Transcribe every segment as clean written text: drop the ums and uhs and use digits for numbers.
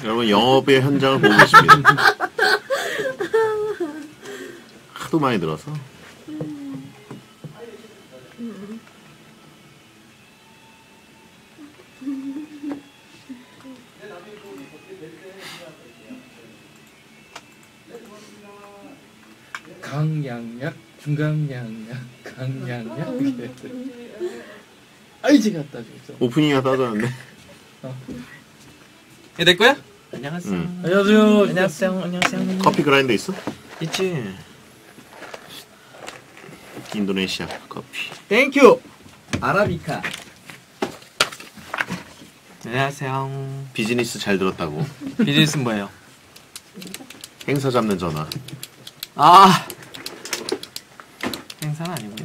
여러분 영업의 현장을 보고 계십니다. 하도 많이 들어서. 강양약, 중강양약, 강양약. 아이 제가 따주겠어. 오프닝이 따졌는데. 이게 내 거야? 안녕하세요. 안녕하세요. 안녕하세요. 안녕하세요. 커피 그라인더 있어? 있지. 인도네시아 커피. 땡큐. 아라비카. 안녕하세요. 비즈니스 잘 들었다고. 비즈니스는 뭐예요? 행사 잡는 전화. 아. 행사는 아니고요.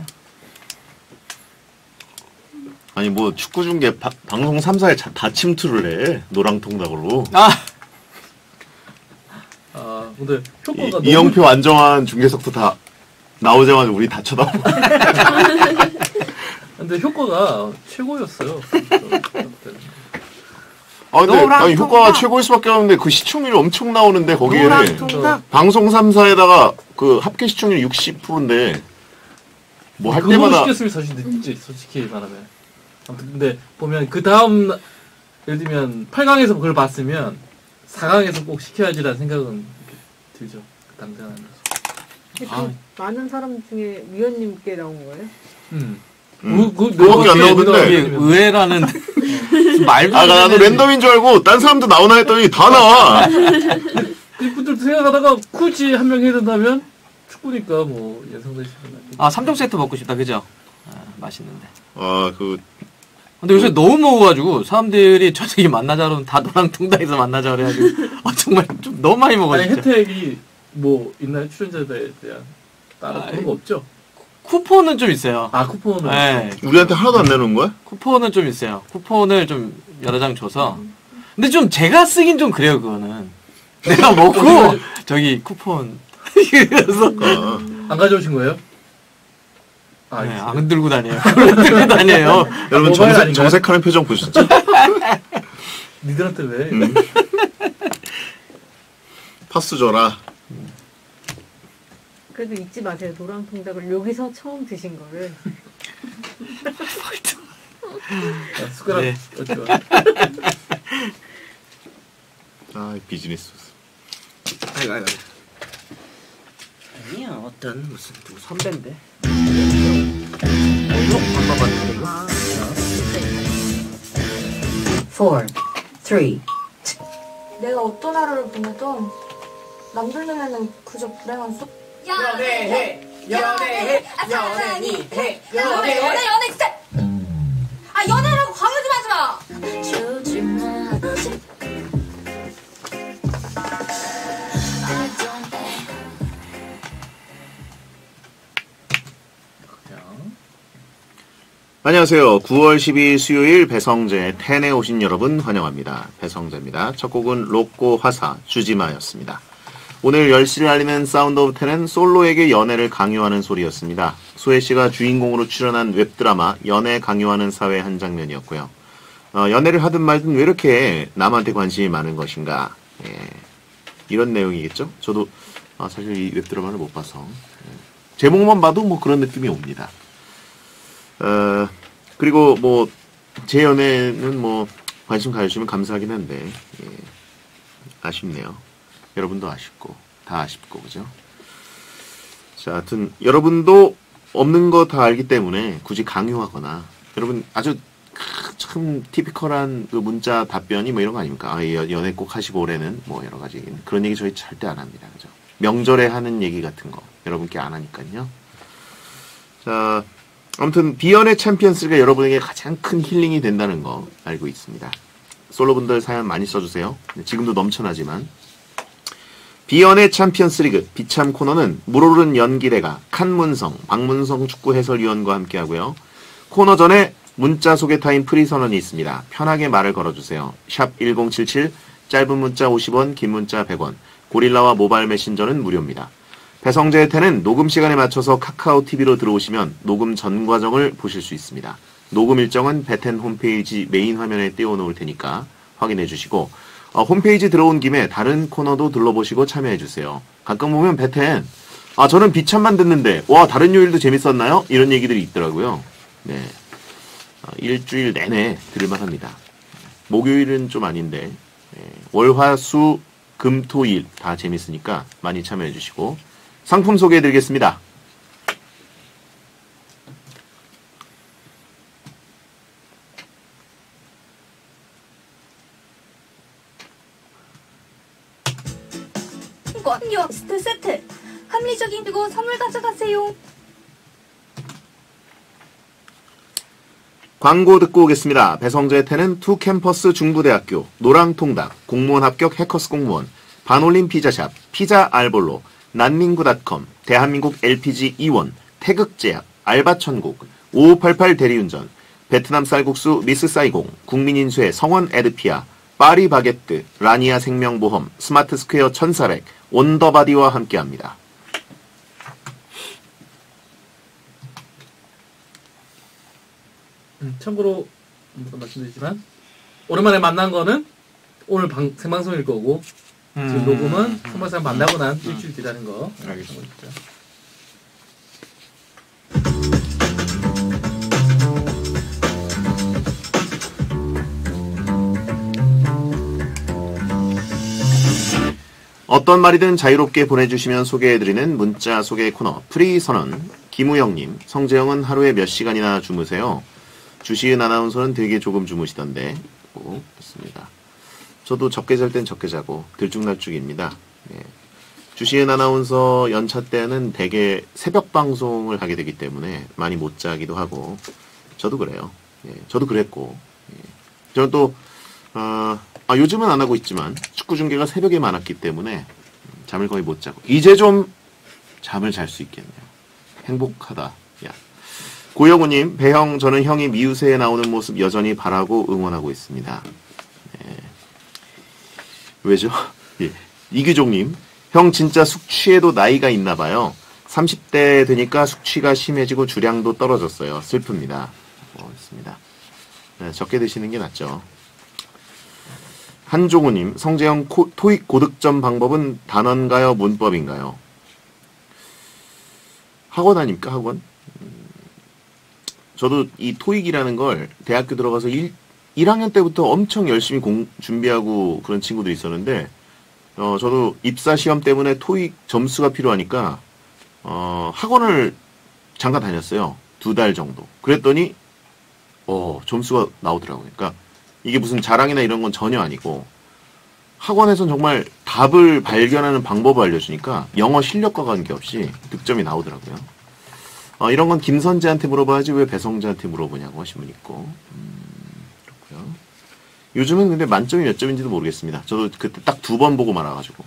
아니 뭐 축구 중계 방송 3사에 다 침투를 해. 노랑통닭으로. 아. 근데 효과가 이영표 안정환 중계석도 다 나오자마자 우리 다 쳐다보고. 근데 효과가 최고였어요. 근데 아니, 효과가 최고일 수밖에 없는데 그 시청률이 엄청 나오는데 거기에 방송 3사에다가 그 합계 시청률 60%인데 뭐 할 그거 때마다 시켰으면 사실 늦지 솔직히 말하면. 아무튼 근데 보면 그 다음 예를 들면 8강에서 그걸 봤으면 4강에서 꼭 시켜야지라는 생각은 들죠. 그 당장하면서. 많은 사람 중에 위원님께 나온 거예요? 그거밖에 안 나오던데. 의외라는 말도. 나도 랜덤인 줄 알고 딴 사람도 나오나 했더니 다 나와. 그분들 생각하다가 굳이 한 명 해야 된다면 축구니까 뭐 연상대 싶은. 3종 세트 먹고 싶다, 그죠? 맛있는데. 근데 요새 너무 먹어가지고 사람들이 저녁에 만나자 그러면 다 노랑통닭에서 만나자 그래가지고 정말 좀 너무 많이 먹어요. 아니 혜택이 뭐 있나요? 출연자들에 대한 따로 그런 거 없죠? 쿠폰은 좀 있어요. 쿠폰은? 네. 우리한테 하나도 안 내는 거야? 쿠폰은 좀 있어요. 쿠폰을 좀 여러 장 줘서. 근데 좀 제가 쓰긴 좀 그래요, 그거는. 내가 먹고 저기 쿠폰 그래서 안 가져오신 거예요? 네, 안 들고 다녀요. 들고 다녀요. 여러분 정색하는 표정 보셨죠? 니들한테 왜? 파스 줘라. 그래도 잊지 마세요. 노랑통닭을 여기서 처음 드신 거를. 숟가락. 네. 비즈니스. 아이고. 아니야, 어떤 무슨 누구 선배인데. 안 봐봤는데 이거. 4, 3. 내가 어떤 하루를 보내도 남들 눈에는 그저 불행한 속. 연애해 연애니 해 연애 진짜. 연애라고 강요 좀 하지 마. 주지 마. 안녕하세요. 9월 12일 수요일 배성재 텐에 오신 여러분 환영합니다. 배성재입니다. 첫 곡은 로꼬 화사 주지마였습니다. 오늘 10시를 알리는 사운드 오브 텐은 솔로에게 연애를 강요하는 소리였습니다. 소혜씨가 주인공으로 출연한 웹드라마 연애 강요하는 사회 한 장면이었고요. 연애를 하든 말든 왜 이렇게 남한테 관심이 많은 것인가, 이런 내용이겠죠. 저도 사실 이 웹드라마를 못 봐서 제목만 봐도 뭐 그런 느낌이 옵니다. 그리고 뭐 제 연애는 뭐 관심 가져주시면 감사하긴 한데 아쉽네요. 여러분도 아쉽고 다 아쉽고 그죠? 자, 하여튼 여러분도 없는 거 다 알기 때문에 굳이 강요하거나, 여러분 아주 참 티피컬한 그 문자 답변이 뭐 이런 거 아닙니까? 연애 꼭 하시고 올해는 뭐 여러 가지 그런 얘기 저희 절대 안 합니다. 그죠? 명절에 하는 얘기 같은 거 여러분께 안 하니까요. 자, 아무튼 비연의 챔피언스가 여러분에게 가장 큰 힐링이 된다는 거 알고 있습니다. 솔로분들 사연 많이 써주세요. 지금도 넘쳐나지만. 비연의 챔피언스 리그 비참 코너는 물오른 연기대가 칸문성, 박문성 축구 해설위원과 함께하고요. 코너 전에 문자 소개 타임 프리 선언이 있습니다. 편하게 말을 걸어주세요. 샵 1077, 짧은 문자 50원, 긴 문자 100원, 고릴라와 모바일 메신저는 무료입니다. 배성재의 텐은 녹음 시간에 맞춰서 카카오 TV로 들어오시면 녹음 전 과정을 보실 수 있습니다. 녹음 일정은 배텐 홈페이지 메인 화면에 띄워놓을 테니까 확인해 주시고, 홈페이지 들어온 김에 다른 코너도 둘러보시고 참여해주세요. 가끔 보면 베텐, 저는 비참만 듣는데, 와, 다른 요일도 재밌었나요? 이런 얘기들이 있더라고요. 네. 일주일 내내 들을만 합니다. 목요일은 좀 아닌데, 월, 화, 수, 금, 토, 일 다 재밌으니까 많이 참여해주시고, 상품 소개해드리겠습니다. 꽝겨 스트 세트 합리적인 그리고 선물 가져가세요. 광고 듣고 오겠습니다. 배성재의 태는 투캠퍼스 중부대학교, 노랑통닭, 공무원 합격 해커스 공무원, 반올림 피자샵, 피자 알볼로, 난민구닷컴, 대한민국 LPG 이원, 태극제약, 알바천국, 5588 대리운전, 베트남 쌀국수 미스 사이공, 국민인수의 성원 에드피아, 파리 바게뜨, 라니아 생명보험, 스마트 스퀘어 천사렉, 온더바디와 함께합니다. 참고로 말씀드리지만 오랜만에 만난 거는 오늘 생방송일 거고 지금 녹음은 생방송 만나고 난 일주일 뒤라는 거. 알겠습니다. 어떤 말이든 자유롭게 보내주시면 소개해드리는 문자 소개 코너 프리선언. 김우영님, 성재형은 하루에 몇 시간이나 주무세요? 주시은 아나운서는 되게 조금 주무시던데. 그렇습니다. 저도 적게 잘 땐 적게 자고 들쭉날쭉입니다. 예. 주시은 아나운서 연차 때는 대개 새벽 방송을 하게 되기 때문에 많이 못 자기도 하고 저도 그래요. 예. 저도 그랬고 예. 저는 또 요즘은 안 하고 있지만 축구 중계가 새벽에 많았기 때문에 잠을 거의 못 자고 이제 좀 잠을 잘 수 있겠네요. 행복하다. 야. 고영우님, 배형, 저는 형이 미우새에 나오는 모습 여전히 바라고 응원하고 있습니다. 네. 왜죠? 예. 이규종님, 형 진짜 숙취에도 나이가 있나봐요. 30대 되니까 숙취가 심해지고 주량도 떨어졌어요. 슬픕니다. 있습니다. 네, 적게 드시는 게 낫죠. 한종우님, 성재형 토익 고득점 방법은 단원가요, 문법인가요? 학원 아닙니까, 학원? 저도 이 토익이라는 걸 대학교 들어가서 1학년 때부터 엄청 열심히 준비하고 그런 친구들이 있었는데, 저도 입사 시험 때문에 토익 점수가 필요하니까, 학원을 잠깐 다녔어요. 2달 정도. 그랬더니, 점수가 나오더라고요. 그러니까 이게 무슨 자랑이나 이런 건 전혀 아니고, 학원에선 정말 답을 발견하는 방법을 알려주니까 영어 실력과 관계없이 득점이 나오더라고요. 이런 건 김선재한테 물어봐야지 왜 배성재한테 물어보냐고 하신 분 있고. 그렇고요. 요즘은 근데 만점이 몇 점인지도 모르겠습니다. 저도 그때 딱 2번 보고 말아가지고.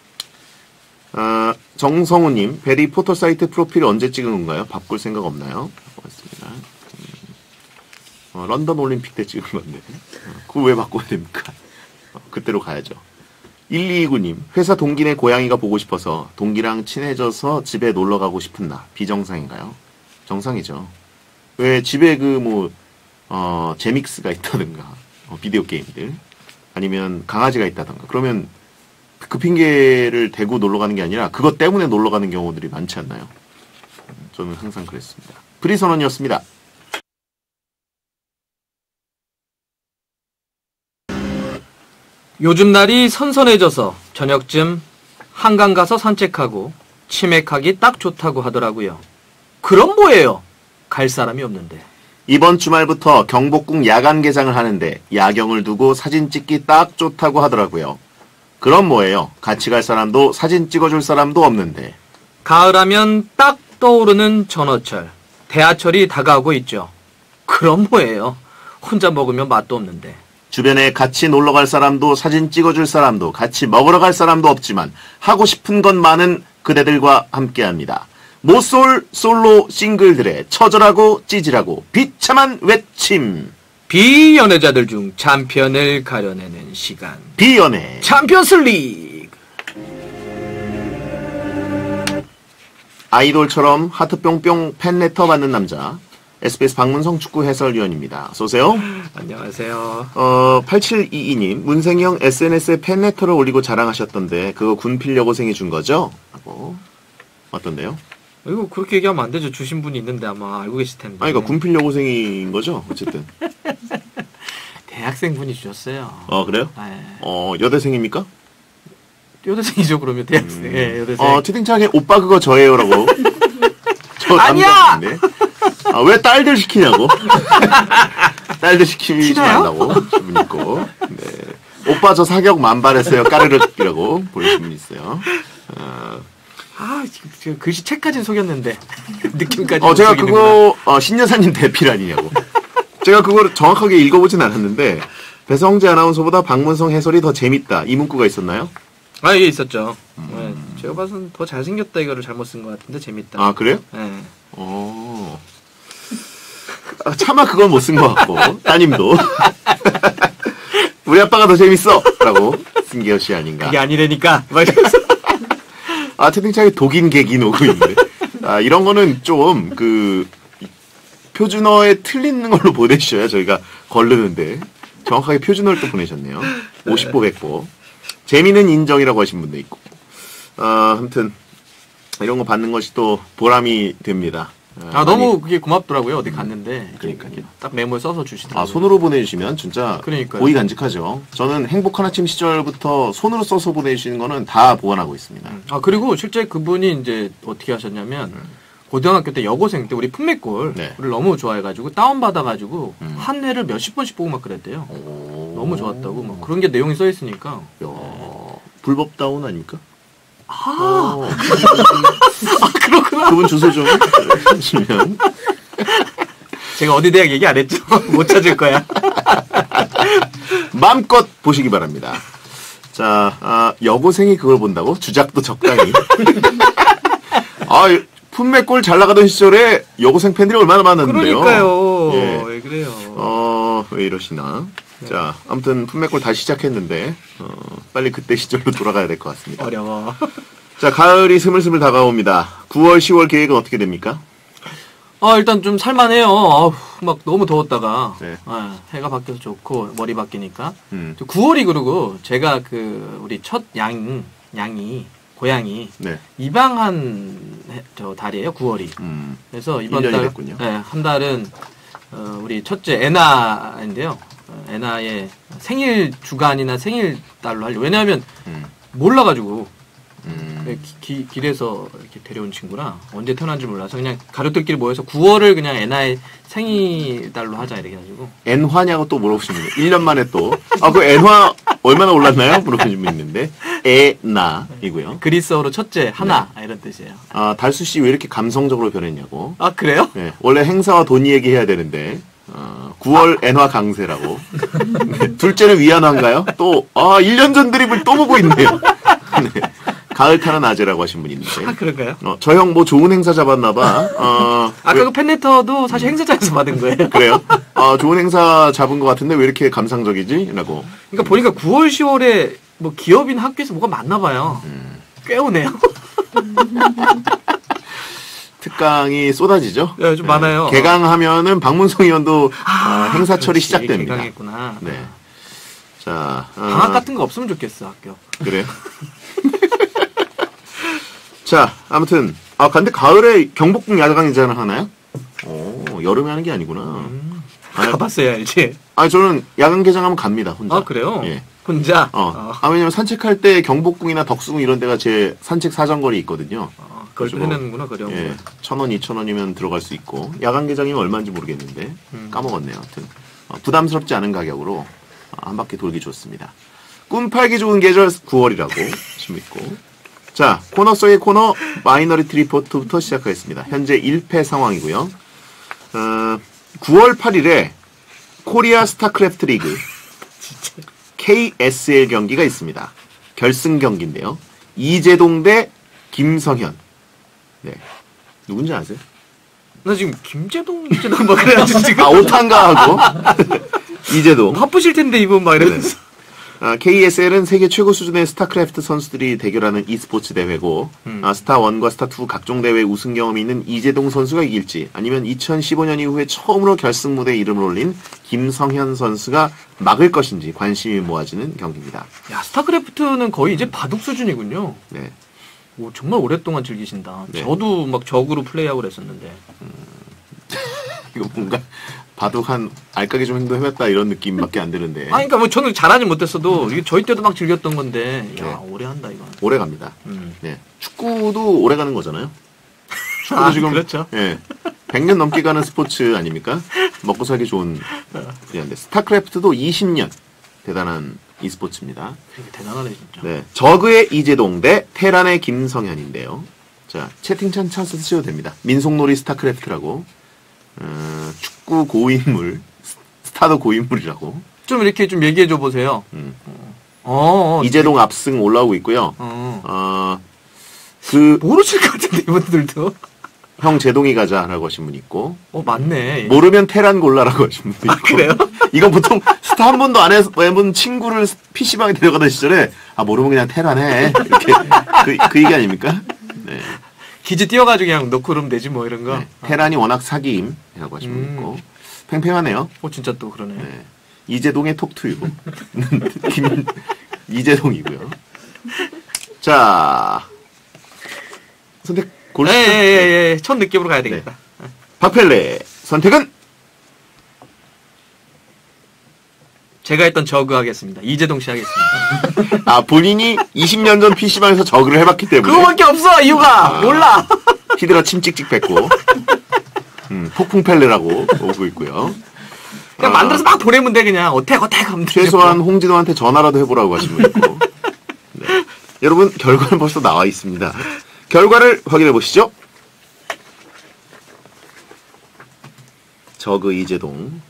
정성우님, 베리 포토사이트 프로필 언제 찍은 건가요? 바꿀 생각 없나요? 고맙습니다. 런던 올림픽 때 찍은 건데. 그거 왜 바꿔야 됩니까? 그때로 가야죠. 1229님, 회사 동기네 고양이가 보고 싶어서 동기랑 친해져서 집에 놀러 가고 싶은 나. 비정상인가요? 정상이죠. 왜 집에 제믹스가 있다든가, 비디오 게임들, 아니면 강아지가 있다든가, 그러면 그 핑계를 대고 놀러 가는 게 아니라 그것 때문에 놀러 가는 경우들이 많지 않나요? 저는 항상 그랬습니다. 프리선언이었습니다. 요즘 날이 선선해져서 저녁쯤 한강 가서 산책하고 치맥하기 딱 좋다고 하더라고요. 그럼 뭐예요? 갈 사람이 없는데. 이번 주말부터 경복궁 야간 개장을 하는데 야경을 두고 사진 찍기 딱 좋다고 하더라고요. 그럼 뭐예요? 같이 갈 사람도 사진 찍어줄 사람도 없는데. 가을하면 딱 떠오르는 전어철, 대하철이 다가오고 있죠. 그럼 뭐예요? 혼자 먹으면 맛도 없는데. 주변에 같이 놀러 갈 사람도 사진 찍어줄 사람도 같이 먹으러 갈 사람도 없지만 하고 싶은 건 많은 그대들과 함께합니다. 모쏠 솔로 싱글들의 처절하고 찌질하고 비참한 외침. 비연애자들 중 챔피언을 가려내는 시간. 비연애 챔피언스 리그. 아이돌처럼 하트 뿅뿅 팬레터 받는 남자. SBS 박문성 축구 해설위원입니다. 어서오세요. 안녕하세요. 8722님, 문생이 형 SNS에 팬레터를 올리고 자랑하셨던데, 그거 군필 여고생이 준 거죠? 하고, 어떤데요? 이거 그렇게 얘기하면 안 되죠. 주신 분이 있는데 아마 알고 계실 텐데. 아니, 그러니까 군필 여고생인 거죠? 어쨌든. 대학생 분이 주셨어요. 그래요? 네. 여대생입니까? 여대생이죠, 그러면 대학생. 예, 여대생. 채팅창에 오빠 그거 저예요라고. 저 아니야! 남자인데. 왜 딸들 시키냐고. 딸들 시키지 티나요? 말라고. 분 있고. 네. 오빠 저 사격 만발했어요. 까르륵이라고 보내신 분 있어요. 지금 글씨 책까지는 속였는데 느낌까지. 제가 그거 신여사님 대필 아니냐고. 제가 그걸 정확하게 읽어보진 않았는데 배성재 아나운서보다 박문성 해설이 더 재밌다. 이 문구가 있었나요? 이게 있었죠. 네, 제가 봐서는 더 잘생겼다 이거를 잘못 쓴 것 같은데 재밌다. 아, 그래요? 네. 차마 그건 못 쓴 것 같고 따님도 우리 아빠가 더 재밌어! 라고 쓴 것이 아닌가. 그게 아니라니까. 채팅창에 독인 객인 오고 있는데 이런 거는 좀 표준어에 틀리는 걸로 보내주셔야 저희가 걸르는데 정확하게 표준어를 또 보내셨네요. 50보 100보. 재미는 인정이라고 하신 분도 있고. 아무튼 이런 거 받는 것이 또 보람이 됩니다. 너무 그게 고맙더라고요. 어디 갔는데 그러니까요. 이렇게 딱 메모에 써서 주시더라고요. 손으로 보내주시면 진짜 그러니까요. 고이 간직하죠. 저는 행복 하나쯤 시절부터 손으로 써서 보내주시는 거는 다 보관하고 있습니다. 그리고 실제 그분이 이제 어떻게 하셨냐면 고등학교 때 여고생 때 우리 품맥골을 네. 너무 좋아해가지고 다운받아가지고 한 회를 몇십 번씩 보고 막 그랬대요. 너무 좋았다고 막 그런 게 내용이 써 있으니까. 불법 다운 아닙니까? 그렇구나. 그분 주소 좀 주시면. 제가 어디 대학 얘기 안 했죠? 못 찾을 거야. 마음껏 보시기 바랍니다. 자, 여고생이 그걸 본다고? 주작도 적당히. 품맥골 잘 나가던 시절에 여고생 팬들이 얼마나 많았는데요. 그러니까요. 예. 왜 그래요? 왜 이러시나. 자, 아무튼 품맥골 다시 시작했는데 빨리 그때 시절로 돌아가야 될 것 같습니다. 어려워. 자, 가을이 스물스물 다가옵니다. 9월, 10월 계획은 어떻게 됩니까? 일단 좀 살만해요. 막 너무 더웠다가 네. 해가 바뀌어서 좋고 머리 바뀌니까. 9월이 9월이 그리고 제가 우리 첫 고양이 네. 입양한 달이에요. 9월이. 그래서 이번 1년이 달 됐군요. 한 달은 우리 첫째 애나인데요. 애나의 생일 주간이나 생일 달로 하려고. 왜냐하면 몰라가지고 길에서 이렇게 데려온 친구라 언제 태어난지 몰라서 그냥 가족들끼리 모여서 9월을 그냥 애나의 생일 달로 하자 이렇게 해가지고. 엔화냐고 또 물어보시는 분이 1년 만에 또 그 엔화 얼마나 올랐나요? 물어보시는 분 있는데 에나이고요. 그리스어로 첫째 하나 이런 뜻이에요. 달수 씨 왜 이렇게 감성적으로 변했냐고. 그래요? 네, 원래 행사와 돈 얘기해야 되는데 9월 엔화 강세라고. 네, 둘째는 위안화인가요? 또 1년 전 드립을 또 보고 있네요. 네, 가을 타는 아재라고 하신 분이 있는데. 그런가요? 저 형 뭐 좋은 행사 잡았나봐. 아까 그 팬레터도 사실 행사장에서 받은 거예요. 그래요? 좋은 행사 잡은 것 같은데 왜 이렇게 감상적이지? 라고. 그러니까 보니까 9월, 10월에 뭐 기업이나 학교에서 뭐가 많나 봐요. 꽤 오네요. 특강이 쏟아지죠? 네, 좀 많아요. 개강하면은 박문성 의원도 행사철이 그렇지, 시작됩니다. 개강했구나. 네. 자, 방학 같은 거 없으면 좋겠어, 학교. 그래요? 자, 아무튼 근데 가을에 경복궁 야간개장을 하나요? 여름에 하는 게 아니구나. 가봤어야 알지. 저는 야간 개장하면 갑니다, 혼자. 그래요? 예. 혼자? 왜냐면 산책할 때 경복궁이나 덕수궁 이런 데가 제 산책 사정거리 있거든요. 그걸 또 해내는구나, 그래요. 예. 1,000원, 2,000원이면 들어갈 수 있고 야간 개장이면 얼마인지 모르겠는데 까먹었네요. 하여튼 부담스럽지 않은 가격으로 한 바퀴 돌기 좋습니다. 꿈 팔기 좋은 계절 9월이라고 재밌고. 자, 코너 속의 코너 마이너리티 리포트부터 시작하겠습니다. 현재 1패 상황이고요. 9월 8일에 코리아 스타크래프트 리그 KSL 경기가 있습니다. 결승 경기인데요. 이재동 대 김성현. 네. 누군지 아세요? 나 지금 김재동 막 그래가지고 지금 오탄가 하고 이재동. 바쁘실 텐데 이분 막 이러면서. KSL은 세계 최고 수준의 스타크래프트 선수들이 대결하는 e스포츠 대회고 스타1과 스타2 각종 대회 우승 경험이 있는 이재동 선수가 이길지 아니면 2015년 이후에 처음으로 결승 무대에 이름을 올린 김성현 선수가 막을 것인지 관심이 모아지는 경기입니다. 야, 스타크래프트는 거의 이제 바둑 수준이군요. 네. 오, 정말 오랫동안 즐기신다. 네. 저도 막 적으로 플레이하고 그랬었는데. 이거 뭔가 바둑 한 알까기 좀 행동해봤다 이런 느낌밖에 안 드는데 아니, 그러니까 뭐 저는 잘하지 못했어도 이게 저희 때도 막 즐겼던 건데, 야, 네. 오래 한다 이거. 오래 갑니다. 음. 네. 축구도 오래 가는 거잖아요. 축구도 아, 지금 그렇죠. 예, 100년 넘게 가는 스포츠 아닙니까? 먹고 살기 좋은 분야인데 스타크래프트도 20년 대단한 e스포츠입니다. 되게 대단하네 진짜. 네, 저그의 이재동 대 테란의 김성현인데요. 자, 채팅창 찾아서 쓰셔도 됩니다. 민속놀이 스타크래프트라고 축구 고인물 스타도 고인물이라고 좀 이렇게 좀 얘기해 줘 보세요. 이재동 압승 올라오고 있고요. 모르실 것 같은데 이분들도. 형 제동이 가자라고 하신 분 있고 맞네. 모르면 테란 골라라고 하신 분 있고 그래요? 이건 보통 스타 한 번도 안 해본 친구를 PC방에 데려가던 시절에 모르면 그냥 테란 해 이렇게 그 얘기 아닙니까? 네. 기지 띄워가지고 그냥 넣고 그러면 되지 뭐 이런 거. 네. 테란이 워낙 사기임이라고 하신 분 있고 팽팽하네요. 진짜 또 그러네. 네. 이재동의 톡투유 이재동이고요. 자 선택 고르시죠. 예. 첫 느낌으로 가야 되겠다. 박펠레 선택은 제가 했던 저그 하겠습니다. 이재동 씨 하겠습니다. 본인이 20년 전 PC방에서 저그를 해봤기 때문에 그거밖에 없어 이유가 몰라. 히드라 침 찍찍 뱉고 폭풍펠레라고 오고 있고요. 그냥 만들어서 막 보내면 돼 그냥 어택 하면 돼. 최소한 홍진호한테 전화라도 해보라고 하신 분 있고 네. 여러분 결과는 벌써 나와 있습니다. 결과를 확인해 보시죠. 저그 이재동.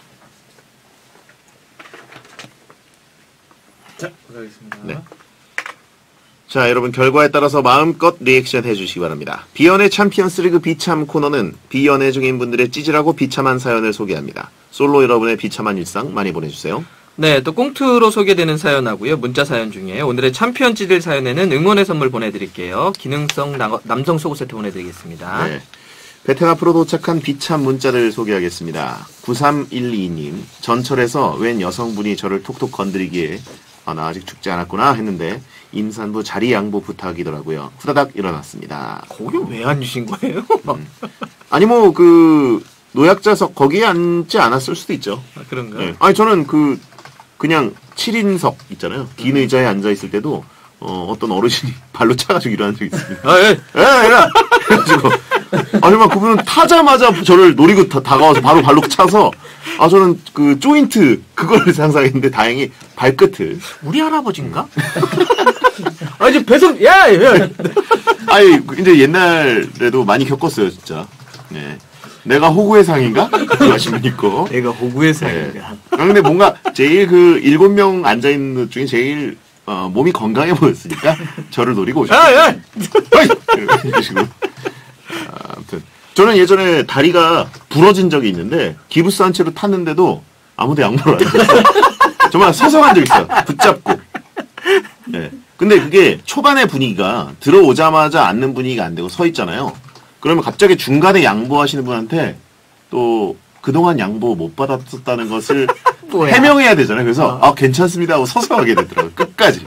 자, 가겠습니다. 네. 자, 여러분 결과에 따라서 마음껏 리액션 해주시기 바랍니다. 비연의 챔피언스리그 비참 코너는 비연애 중인 분들의 찌질하고 비참한 사연을 소개합니다. 솔로 여러분의 비참한 일상 많이 보내주세요. 네, 또 꽁트로 소개되는 사연하고요. 문자 사연 중에 오늘의 챔피언 찌질 사연에는 응원의 선물 보내드릴게요. 기능성 남성 속옷 세트 보내드리겠습니다. 네. 배팅 앞으로 도착한 비참 문자를 소개하겠습니다. 9312님, 전철에서 웬 여성분이 저를 톡톡 건드리기에 나 아직 죽지 않았구나 했는데 임산부 자리 양보 부탁이더라고요. 후다닥 일어났습니다. 거기 왜 앉으신 거예요? 아니 뭐 그 노약자석 거기에 앉지 않았을 수도 있죠. 그런가? 네. 아니 저는 그냥 7인석 있잖아요. 긴 의자에 앉아 있을 때도 어떤 어르신이 발로 차가지고 일어난 적이 있습니다. 예. 그래가지고 아니 막 그분은 타자마자 저를 노리고 다가와서 바로 발로 차서 저는 그 조인트 그걸 상상했는데 다행히 발끝을 우리 할아버지인가? 이제 배송 야. 아니 이제 옛날에도 많이 겪었어요 진짜. 네. 내가 호구의 상인가? 그거 하신 분 있고. 내가 호구의 상인가? 근데 뭔가 제일 7명 앉아있는 것 중에 제일 몸이 건강해 보였으니까 저를 노리고 오셨어요. 이런 식으로. 아무튼 저는 예전에 다리가 부러진 적이 있는데 기부스한 채로 탔는데도 아무도 양보를 안 했어요. 정말 서서 간 적 있어요. 붙잡고. 네. 근데 그게 초반의 분위기가 들어오자마자 앉는 분위기가 안 되고 서 있잖아요. 그러면 갑자기 중간에 양보하시는 분한테 또 그동안 양보 못 받았었다는 것을 해명해야 되잖아요. 그래서 괜찮습니다 하고 서서 가게 되더라고요. 끝까지.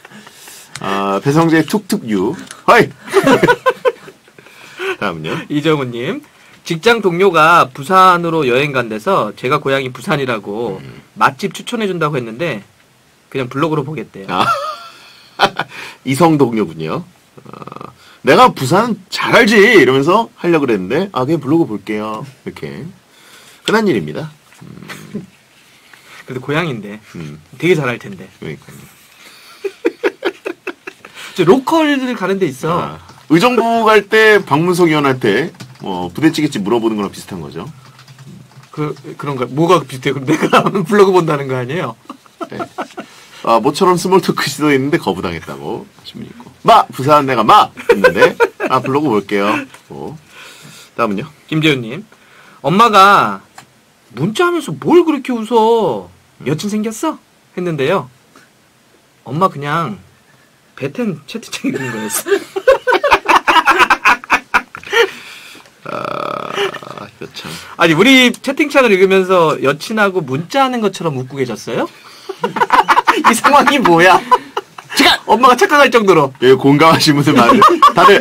배성재의 툭툭유. 허이! 다음은요. 이정우님. 직장 동료가 부산으로 여행 간 데서 제가 고향이 부산이라고 맛집 추천해준다고 했는데 그냥 블로그로 보겠대요. 이성 동료분이요. 내가 부산 잘 알지 이러면서 하려고 그랬는데 그냥 블로그 볼게요. 이렇게 흔한 일입니다. 그래도 고향인데 되게 잘할 텐데. 그러니까요. 저 로컬들 가는 데 있어. 의정부 갈 때 박문석 의원한테 부대찌개집 물어보는 거랑 비슷한 거죠. 그런 거 뭐가 비슷해? 그럼 내가 블로그 본다는 거 아니에요? 네. 모처럼 스몰 토크 시도했는데 거부당했다고 하신 분 있고. 부산 내가 했는데 블로그 볼게요. 다음은요. 김재훈님. 엄마가 문자하면서 뭘 그렇게 웃어? 여친 생겼어? 했는데요. 엄마 그냥 베텐 채팅창 읽는 거였어. 이거 참. 아니 우리 채팅창을 읽으면서 여친하고 문자하는 것처럼 웃고 계셨어요? 이 상황이 뭐야? 제가 엄마가 착각할 정도로. 여기 공감하신 분들 많은데 다들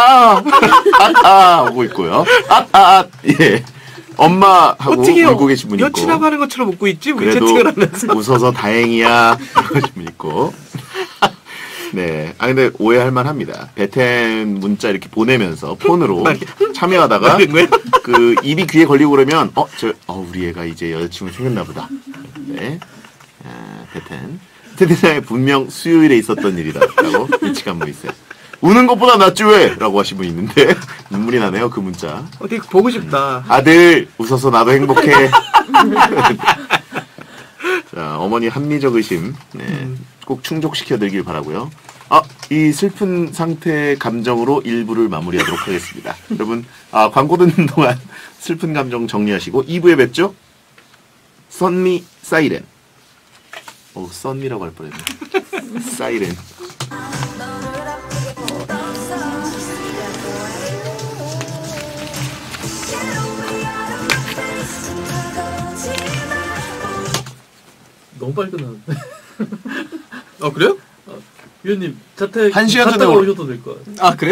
하고 있고요. 예. 엄마하고 어떻게 울고 계신 분 있고. 여친하고 하는 것처럼 웃고 있지? 우리 그래도 채팅을 하면서. 웃어서 다행이야. 그러신 분 있고. 네. 아, 근데 오해할 만합니다. 베텐 문자 이렇게 보내면서 폰으로 참여하다가 그 입이 귀에 걸리고 그러면, 우리 애가 이제 여자친구 생겼나 보다. 네. 베텐. 채팅창에 분명 수요일에 있었던 일이다라고 예측한 분 있어요. 우는 것보다 낫지 왜? 라고 하신 분 있는데, 눈물이 나네요, 그 문자. 어디 보고 싶다. 아들, 웃어서 나도 행복해. 자, 어머니 합리적 의심, 네, 꼭 충족시켜드리길 바라고요. 이 슬픈 상태의 감정으로 1부를 마무리하도록 하겠습니다. 여러분, 광고 듣는 동안 슬픈 감정 정리하시고 2부에 뵙죠. 썬미 사이렌. 썬미라고 할 뻔했네. 사이렌. 너무 빨리 끝나는데. 그래요? 위원님 자택 한 시간 갔다가 전에 오셔도 될 것 같아요. 그래요?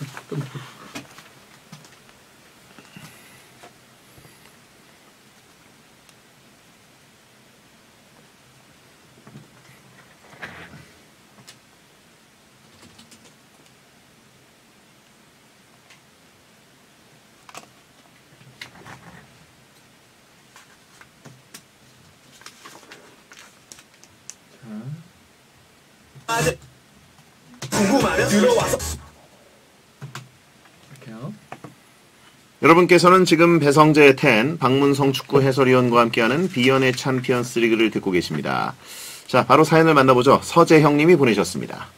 이렇게요. 여러분께서는 지금 배성재의 10, 박문성 축구 해설위원과 함께하는 비연의 챔피언스 리그를 듣고 계십니다. 자, 바로 사연을 만나보죠. 서재형님이 보내셨습니다.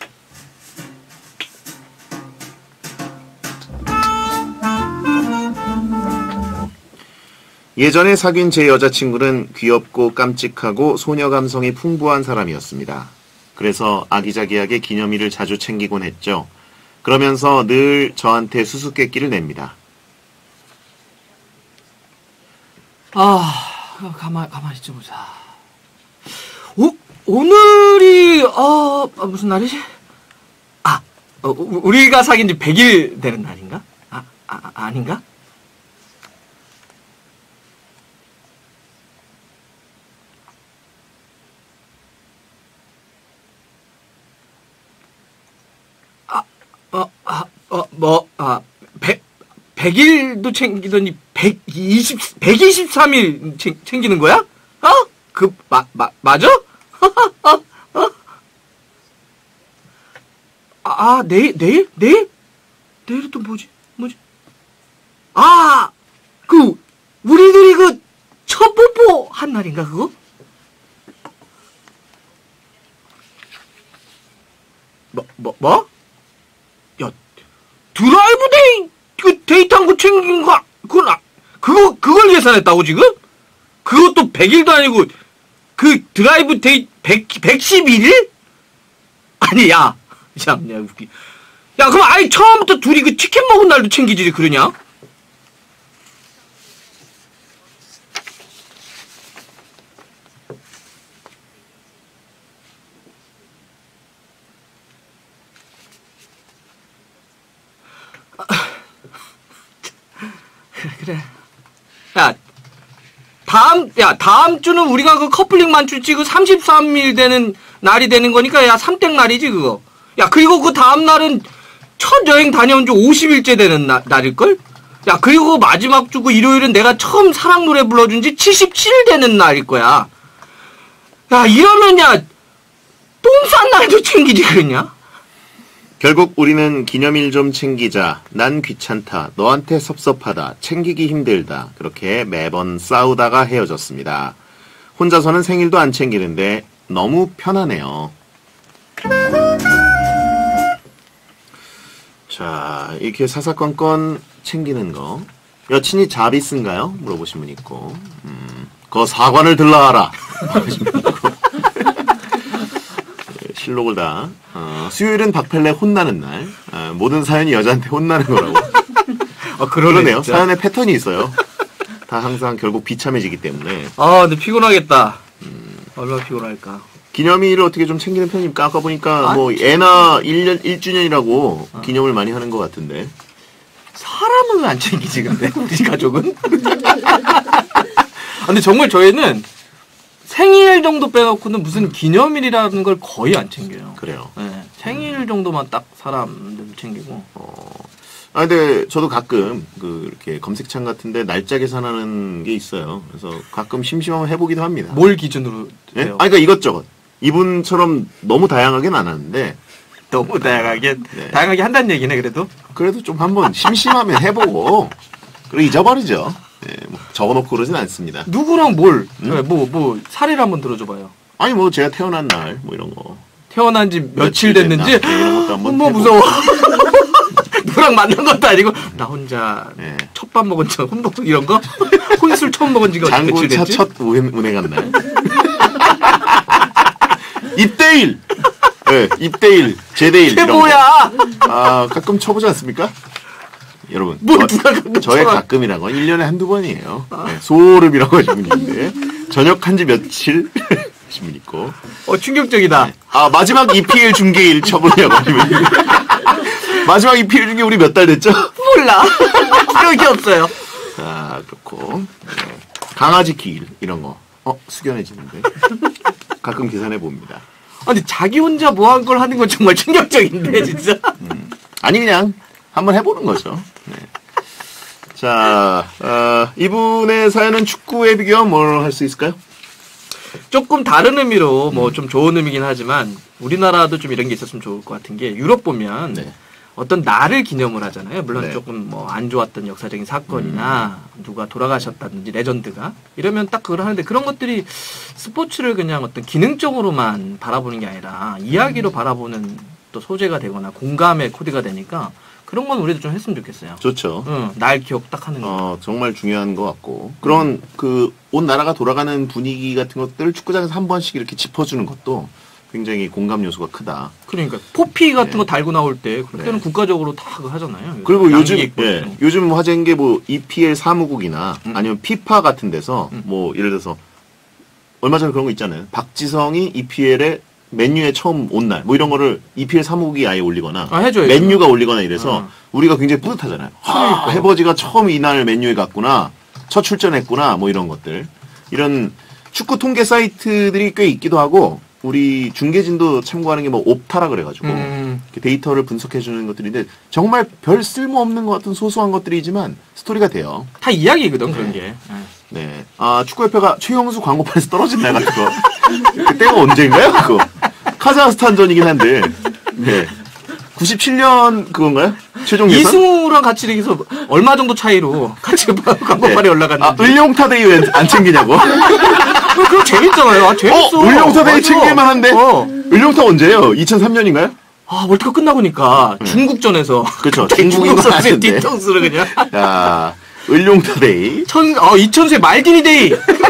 예전에 사귄 제 여자친구는 귀엽고 깜찍하고 소녀 감성이 풍부한 사람이었습니다. 그래서 아기자기하게 기념일을 자주 챙기곤 했죠. 그러면서 늘 저한테 수수께끼를 냅니다. 가만히 좀 보자. 오늘이, 무슨 날이지? 우리가 사귄 지 100일 되는 날인가? 아닌가? 뭐, 100일도 챙기더니 123일 챙기는 거야? 맞아? 내일? 내일이 또 뭐지? 우리들이 첫 뽀뽀 한 날인가, 그거? 뭐? 야, 드라이브 데이트한 거 챙긴 거, 그걸 계산했다고, 지금? 그것도 100일도 아니고, 드라이브 데이트 111일? 아니, 야, 웃기. 야, 그럼 아예 처음부터 둘이 치킨 먹은 날도 챙기지, 그러냐? 그래. 다음 주는 우리가 커플링 만추 찍고 33일 되는 날이 되는 거니까, 3땡 날이지, 그거. 그리고 그 다음 날은 첫 여행 다녀온 지 50일째 되는 날일걸? 그리고 마지막 주 일요일은 내가 처음 사랑 노래 불러준 지 77일 되는 날일 거야. 이러면, 똥 싼 날도 챙기지, 그러냐? 결국 우리는 기념일 좀 챙기자. 난 귀찮다. 너한테 섭섭하다. 챙기기 힘들다. 그렇게 매번 싸우다가 헤어졌습니다. 혼자서는 생일도 안 챙기는데 너무 편하네요. 자, 이렇게 사사건건 챙기는 거. 여친이 자비스인가요? 물어보신 분 있고. 거 사관을 들라 하라. 실록을 다. 수요일은 박펠레 혼나는 날. 모든 사연이 여자한테 혼나는 거라고. 그러네요. 진짜. 사연의 패턴이 있어요. 다 항상 결국 비참해지기 때문에. 근데 피곤하겠다. 얼마나 피곤할까. 기념일을 어떻게 좀 챙기는 편입니까? 아까 보니까 뭐 아니죠. 애나 1주년이라고 기념을 많이 하는 것 같은데. 사람은 왜 안 챙기지, 근데? 우리 가족은? 근데 정말 저희는 생일 정도 빼놓고는 무슨 기념일이라는 걸 거의 안 챙겨요. 그래요. 네, 생일 정도만 딱 사람들 챙기고. 근데 저도 가끔 이렇게 검색창 같은데 날짜 계산하는 게 있어요. 그래서 가끔 심심하면 해보기도 합니다. 뭘 기준으로 예? 해요? 그러니까 이것저것. 이분처럼 너무 다양하게는 안 하는데 너무 다양하게 네. 다양하게 한다는 얘기네 그래도. 그래도 좀 한번 심심하면 해보고 그리고 잊어버리죠. 예, 뭐 적어놓고 그러진 않습니다. 누구랑 뭘? 뭐 사례를 한번 들어줘봐요. 아니 뭐 제가 태어난 날 뭐 이런 거. 태어난 지 며칠 됐는지. 됐나? 네, 이런 것도 한번 뭐 해보고. 무서워. 누구랑 만난 것도 아니고 나 혼자 예. 첫밥 먹은 척 혼밥 이런 거 혼술 처음 먹은 지가 며칠 장군차 됐지? 첫 운행 간 날. 입대일. 예, 입대일, 제대일 그게 이런 거. 뭐야? 가끔 쳐보지 않습니까? 여러분, 뭘 누가 가끔 저의 쳐봐. 가끔이란 건 1년에 한두 번이에요. 네, 소름이라고 하시는 분이 있는데 전역한 지 며칠 하신 분 있고 충격적이다. 마지막 EPL 중계일 쳐보냐고 하시면 마지막 EPL 중계 우리 몇 달 됐죠? 몰라. 기억이 없어요. 그렇고 네. 강아지 기일 이런 거 숙연해지는데 가끔 계산해 봅니다. 아니 자기 혼자 뭐 한 걸 하는 건 정말 충격적인데 진짜. 아니 그냥 한번 해보는 거죠. 네. 자, 이분의 사연은 축구에 비교하면 뭘 할 수 있을까요? 조금 다른 의미로 뭐 좀 좋은 의미긴 하지만 우리나라도 좀 이런 게 있었으면 좋을 것 같은 게 유럽 보면 네. 어떤 날을 기념을 하잖아요. 물론 네. 조금 뭐 안 좋았던 역사적인 사건이나 누가 돌아가셨다든지 레전드가 이러면 딱 그걸 하는데 그런 것들이 스포츠를 그냥 어떤 기능적으로만 바라보는 게 아니라 이야기로 바라보는 또 소재가 되거나 공감의 코드가 되니까 그런 건 우리도 좀 했으면 좋겠어요. 좋죠. 날 기억 딱 하는 거. 정말 중요한 것 같고 그런 온 나라가 돌아가는 분위기 같은 것들을 축구장에서 한 번씩 이렇게 짚어주는 것도 굉장히 공감 요소가 크다. 그러니까 포피 같은 네. 거 달고 나올 때 그때는 네. 국가적으로 다 그거 하잖아요. 그리고 요즘 양기 있고. 요즘 화제인 게 뭐 EPL 사무국이나 아니면 피파 같은 데서 뭐 예를 들어서 얼마 전에 그런 거 있잖아요. 박지성이 EPL에 맨유에 처음 온 날 뭐 이런 거를 EPL 사무국이 아예 올리거나 해줘요. 맨유가 올리거나 이래서 우리가 굉장히 뿌듯하잖아요. 그러니까. 해버지가 처음 이날 맨유에 갔구나. 첫 출전했구나. 뭐 이런 것들. 이런 축구 통계 사이트들이 꽤 있기도 하고 우리 중계진도 참고하는 게 뭐 옵타라 그래가지고 이렇게 데이터를 분석해주는 것들인데 정말 별 쓸모없는 것 같은 소소한 것들이지만 스토리가 돼요. 다 이야기거든 그런 게. 네. 축구협회가 최영수 광고판에서 떨어진 날 같은 거. 그때가 언제인가요? 그거. 카자흐스탄전이긴 한데. 네. 97년 그건가요? 최종 예선? 이승우랑 같이 여기서 얼마 정도 차이로 같이 광고판에 올라갔는데. 을룡타데이 왜 안 챙기냐고? 그거 재밌잖아요. 재밌어. 을룡타데이 맞아. 챙길만한데? 을룡타 언제예요? 2003년인가요? 월드컵 끝나고니까 중국전에서 그렇죠. 중국 중국인 건 선수의 아는데. 뒤통수를 그냥. 야, 을룡타데이. 2000세 말디니 데이.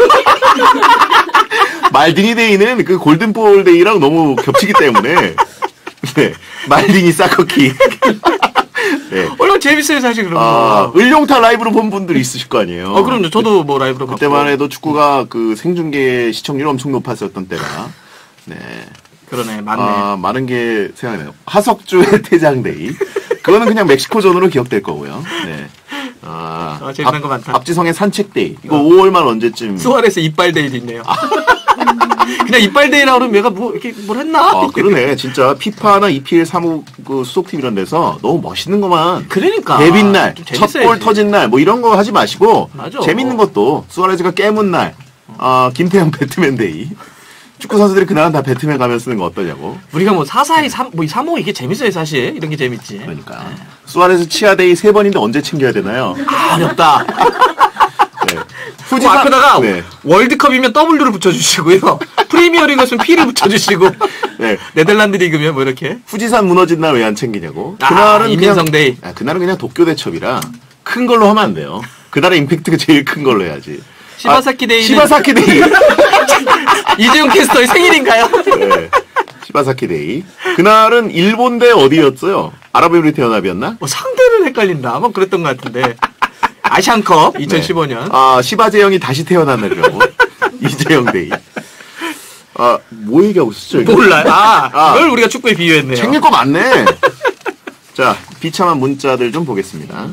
말디니 데이는 그 골든볼 데이랑 너무 겹치기 때문에. 네. 말디니 사커키. 네. 얼마나 재밌어요 사실 그런 거. 을룡타 라이브로 본 분들이 있으실 거 아니에요. 그럼요. 저도 뭐 라이브로 봤고. 그때만 해도 축구가 생중계 시청률이 엄청 높았었던 때라. 네. 그러네. 맞네. 많은 게 생각나요. 하석주의 퇴장데이. 그거는 그냥 멕시코전으로 기억될 거고요. 네. 재밌는 거 많다. 박지성의 산책데이. 이거 5월 말 언제쯤. 수아레스 이빨 데이도 있네요. 그냥 이빨 데이라고 그러면 얘가 뭐 이렇게 뭘 했나? 그러네. 진짜 피파나 EPL 사무 수속팀 이런 데서 너무 멋있는 것만. 그러니까. 데뷔 날, 좀 첫 재밌어야지. 골 터진 날, 뭐 이런 거 하지 마시고. 맞아. 재밌는 것도 수아레즈가 깨문 날, 김태형 배트맨 데이. 축구 선수들이 그날은 다 배트맨 가면 쓰는 거 어떠냐고. 우리가 뭐 442, 3호 이게 재밌어요 사실. 이런 게 재밌지. 그러니까. 수아레즈 치아데이 3번인데 언제 챙겨야 되나요? 어렵다. 네. 그 앞에다가 네. 월드컵이면 W를 붙여주시고요. 프리미어리그였으면 P를 붙여주시고. 네. 네덜란드 리그면 뭐 이렇게. 후지산 무너진 날 왜 안 챙기냐고. 그날은 임민성 데이. 그날은 그냥 도쿄 대첩이라 큰 걸로 하면 안 돼요. 그날의 임팩트가 제일 큰 걸로 해야지. 시바사키 데이는. 시바사키 데이. 이재용 캐스터의 생일인가요? 네. 시바사키 데이. 그날은 일본 대 어디였어요? 아랍에미리트 연합이었나? 상대를 헷갈린다. 아마 그랬던 것 같은데. 아시안컵 2015년. 아, 시바재영이 다시 태어난 날이라고. 이재영 데이. 아, 뭐 얘기하고 있었죠? 이거? 몰라요. 그걸 우리가 축구에 비유했네요. 챙길 거 많네. 자, 비참한 문자들 좀 보겠습니다.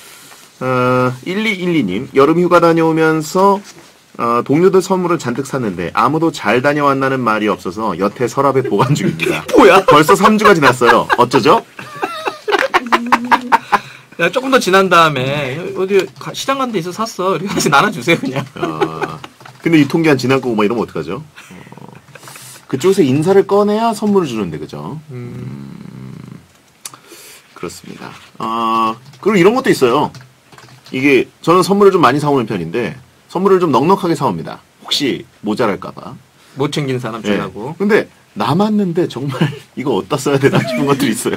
1212님, 여름 휴가 다녀오면서 동료들 선물을 잔뜩 샀는데 아무도 잘 다녀왔다는 말이 없어서 여태 서랍에 보관 중입니다. 뭐야? 벌써 3주가 지났어요. 어쩌죠? 야, 조금 더 지난 다음에 어디 시장 간 데 있어 샀어. 이렇게 같이 나눠주세요 그냥. 근데 유통기한 지난 거고 막 이러면 어떡하죠? 그쪽에서 인사를 꺼내야 선물을 주는데 그죠? 그렇습니다. 그리고 이런 것도 있어요. 이게 저는 선물을 좀 많이 사오는 편인데 선물을 좀 넉넉하게 사옵니다. 혹시 모자랄까봐. 못 챙긴 사람 주라고. 네. 근데 남았는데 정말 이거 어디다 써야 되나 싶은 것들이 있어요.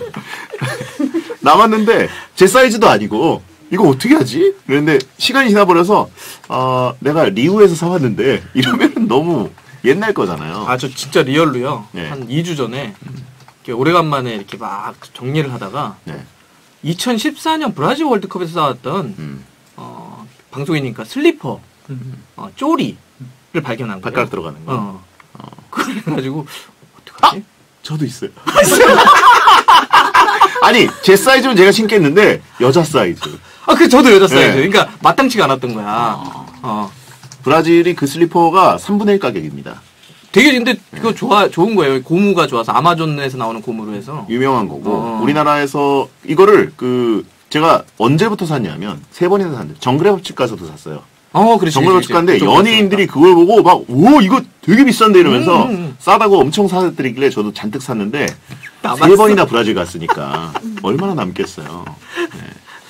남았는데 제 사이즈도 아니고 이거 어떻게 하지? 그런데 시간이 지나버려서 내가 리우에서 사왔는데 이러면 너무 옛날 거잖아요. 저 진짜 리얼로요. 네. 한 2주 전에 이렇게 오래간만에 이렇게 막 정리를 하다가 네. 2014년 브라질 월드컵에서 사왔던 방송이니까 슬리퍼 쪼리를 발견한 거예요. 발가락 들어가는 거. 그래가지고 어떡하지? 저도 있어요. 아니 제 사이즈는 제가 신겠는데 여자 사이즈. 그 저도 여자 사이즈. 네. 그러니까 마땅치가 않았던 거야. 브라질이 그 슬리퍼가 3분의 1 가격입니다. 되게 근데 그거 좋은 거예요. 고무가 좋아서 아마존에서 나오는 고무로 해서 유명한 거고 우리나라에서 이거를 제가 언제부터 샀냐면 3번이나 샀는데 정글의 법칙 가서도 샀어요. 그렇지. 정글의 법칙 갔는데 연예인들이 그걸 보고 막 오 이거 되게 비싼데 이러면서 싸다고 엄청 사드리길래 저도 잔뜩 샀는데 남았어. 3번이나 브라질 갔으니까 얼마나 남겠어요. 네.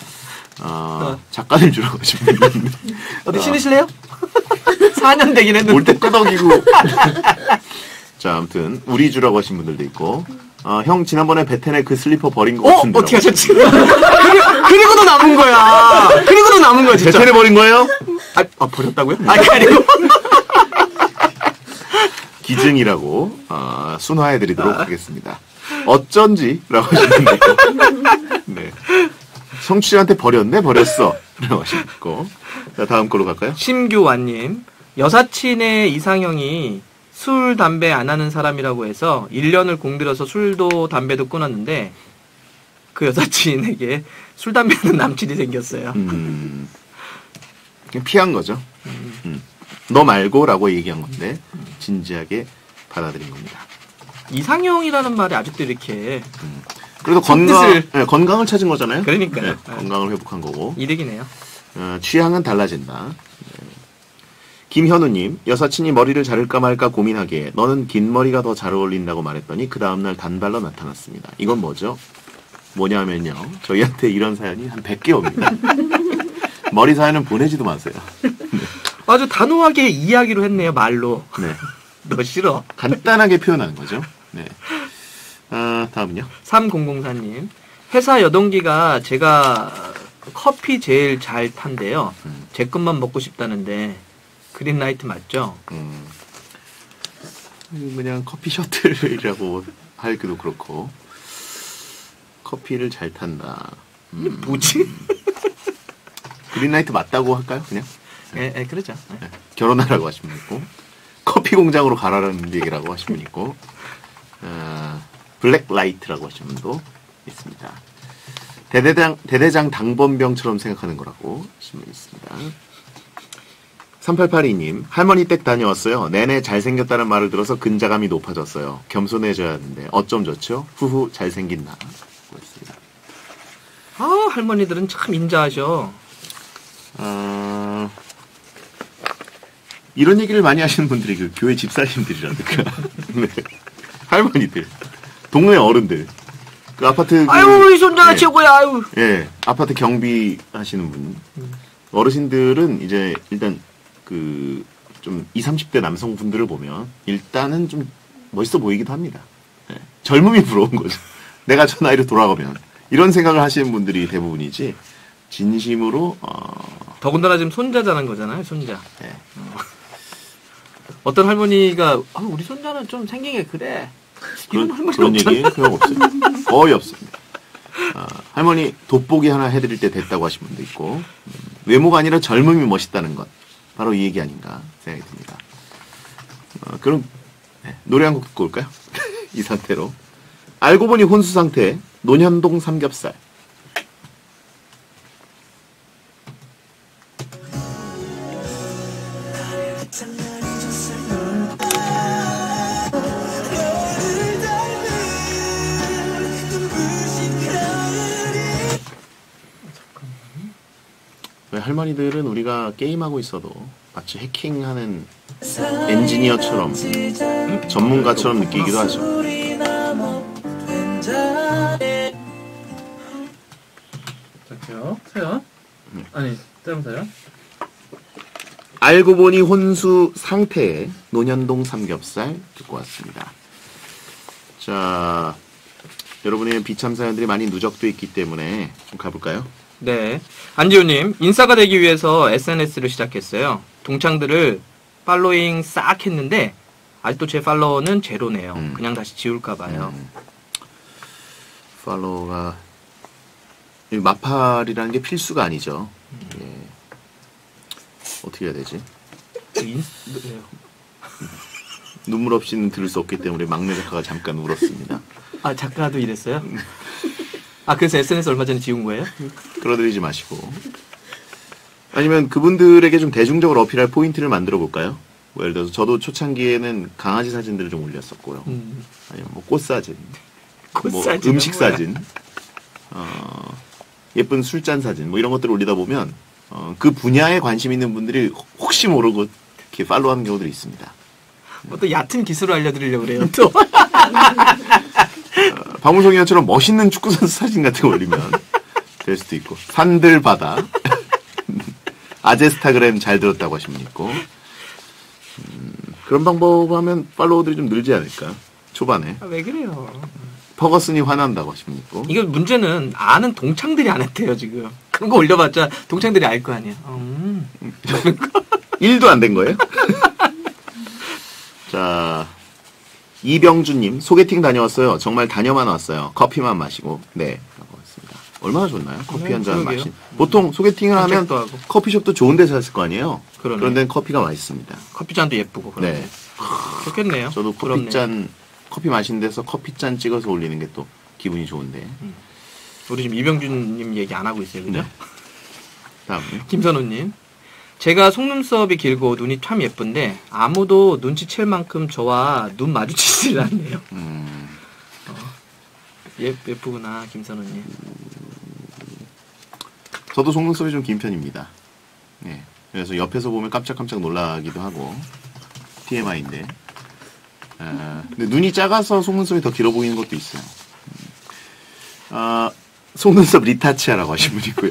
작가님 주라고 하시면 어디 신으실래요? 4년 되긴 했는데 올 때 끄덕이고. 자, 아무튼 우리 주라고 하신 분들도 있고. 형 지난번에 베텐에 그 슬리퍼 버린 거 같은데. 어떻게 하셨지? 그리고도 남은 거야. 그리고도 남은 거야, 진짜. 베텐에 버린 거예요? 버렸다고요? 아니고. 기증이라고 순화해드리도록 하겠습니다. 어쩐지라고 하시는 분도 있고. 네. 성취자한테 버렸어. 라고 하시는 분도 있고. 자, 다음 걸로 갈까요? 심규환님, 여사친의 이상형이 술, 담배 안 하는 사람이라고 해서 1년을 공들여서 술도 담배도 끊었는데 그 여사친에게 술, 담배 하는 남친이 생겼어요. 그냥 피한 거죠. 너 말고라고 얘기한 건데 진지하게 받아들인 겁니다. 이상형이라는 말이 아직도 이렇게 그래도 건강을 찾은 거잖아요. 그러니까요. 네, 건강을 회복한 거고. 이득이네요. 취향은 달라진다. 네. 김현우님, 여사친이 머리를 자를까 말까 고민하기에 너는 긴 머리가 더 잘 어울린다고 말했더니 그 다음날 단발로 나타났습니다. 이건 뭐죠? 뭐냐면요. 저희한테 이런 사연이 한 100개 옵니다. 머리 사연은 보내지도 마세요. 네. 아주 단호하게 이야기로 했네요, 말로. 네. 너 싫어. 간단하게 표현하는 거죠. 네. 다음은요. 3004님, 회사 여동기가 제가 커피 제일 잘 탄대요. 제 것만 먹고 싶다는데 그린라이트 맞죠? 그냥 커피 셔틀이라고 하기도 그렇고 커피를 잘 탄다. 뭐지? 그린라이트 맞다고 할까요? 그냥? 예, 그러죠. 네. 결혼하라고 하신 분 있고 커피 공장으로 가라는 얘기라고 하신 분 있고 블랙라이트라고 하신 분도 있습니다. 대대장 당번병처럼 생각하는 거라고 하신 분 있습니다. 3882님, 할머니 댁 다녀왔어요. 내내 잘생겼다는 말을 들어서 근자감이 높아졌어야 겸손해져야 하는데 어쩜 좋죠? 후후 잘생긴 나. 그렇습니다. 할머니들은 참 인자하셔. 이런 얘기를 많이 하시는 분들이 그 교회 집사님들이라든가 네. 할머니들, 동네 어른들, 그 아파트 우리 손자가 최고야. 예, 아파트 경비 하시는 분 어르신들은 이제 일단 그 좀 20, 30대 남성분들을 보면 일단은 좀 멋있어 보이기도 합니다. 예, 젊음이 부러운 거죠. 내가 저 나이로 돌아가면 이런 생각을 하시는 분들이 대부분이지 진심으로 더군다나 지금 손자자는 거잖아요, 손자. 예. 어떤 할머니가 우리 손자는 좀 생긴 게 그래. 이런 할머니 그런 없잖아. 얘기 그냥 없어요. 거의 없습니다. 할머니 돋보기 하나 해드릴 때 됐다고 하신 분도 있고 외모가 아니라 젊음이 멋있다는 것 바로 이 얘기 아닌가 생각이 듭니다. 그럼 네, 노래 한 곡 듣고 올까요? 이 상태로 알고 보니 혼수 상태 논현동 삼겹살. 왜 할머니들은 우리가 게임하고 있어도 마치 해킹하는 엔지니어처럼 전문가처럼 느끼기도 하죠. 잠시요. 사연? 아니, 짧은 사연? 알고 보니 혼수 상태의 논현동 삼겹살 듣고 왔습니다. 자, 여러분의 비참 사연들이 많이 누적돼 있기 때문에 좀 가볼까요? 네. 안지호님, 인싸가 되기 위해서 SNS를 시작했어요. 동창들을 팔로잉 싹 했는데, 아직도 제 팔로워는 제로네요. 그냥 다시 지울까봐요. 팔로우가 이 마팔이라는 게 필수가 아니죠. 예. 어떻게 해야 되지? 네. 눈물 없이는 들을 수 없기 때문에 막내 작가가 잠깐 울었습니다. 아, 작가도 이랬어요? 아, 그래서 SNS 얼마 전에 지운 거예요? 끌어들이지 마시고. 아니면 그분들에게 좀 대중적으로 어필할 포인트를 만들어 볼까요? 뭐 예를 들어서 저도 초창기에는 강아지 사진들을 좀 올렸었고요. 아니면 뭐 꽃사진, 뭐 음식 사진, 예쁜 술잔 사진, 뭐 이런 것들을 올리다 보면 그 분야에 관심 있는 분들이 혹시 모르고 이렇게 팔로우하는 경우들이 있습니다. 뭐 또 얕은 기술을 알려드리려고 그래요, 또. 박문성이처럼 멋있는 축구선수 사진 같은 거 올리면 될 수도 있고, 산들 바다, 아제스타그램 잘 들었다고 하시면 있고, 그런 방법 하면 팔로워들이 좀 늘지 않을까, 초반에. 아, 왜 그래요? 퍼거슨이 화난다고 하시면 있고. 이거 문제는 아는 동창들이 안 했대요, 지금. 그런 거 올려봤자 동창들이 알 거 아니야. 1도 안 된 거예요? 자, 이병주님, 소개팅 다녀왔어요. 정말 다녀만 왔어요. 커피만 마시고. 네, 라고 했습니다. 얼마나 좋나요? 커피 한 잔 그러게요. 마신. 보통 소개팅을 하면 산책도 하고. 커피숍도 좋은 데서 했을 거 아니에요? 그러네. 그런 데는 커피가 맛있습니다. 커피잔도 예쁘고. 그러네. 네. 좋겠네요. 저도 부럽네요. 커피잔, 커피 마신 데서 커피잔 찍어서 올리는 게 또 기분이 좋은데. 우리 지금 이병준님 얘기 안 하고 있어요, 그죠? 네. 다음요. 김선우님. 제가 속눈썹이 길고 눈이 참 예쁜데 아무도 눈치챌 만큼 저와 눈 마주치질 않네요. 예쁘구나, 김선우님. 저도 속눈썹이 좀 긴 편입니다. 네. 그래서 옆에서 보면 깜짝깜짝 놀라기도 하고, TMI인데. 근데 눈이 작아서 속눈썹이 더 길어 보이는 것도 있어요. 속눈썹 리타치아라고 하신 분이고요.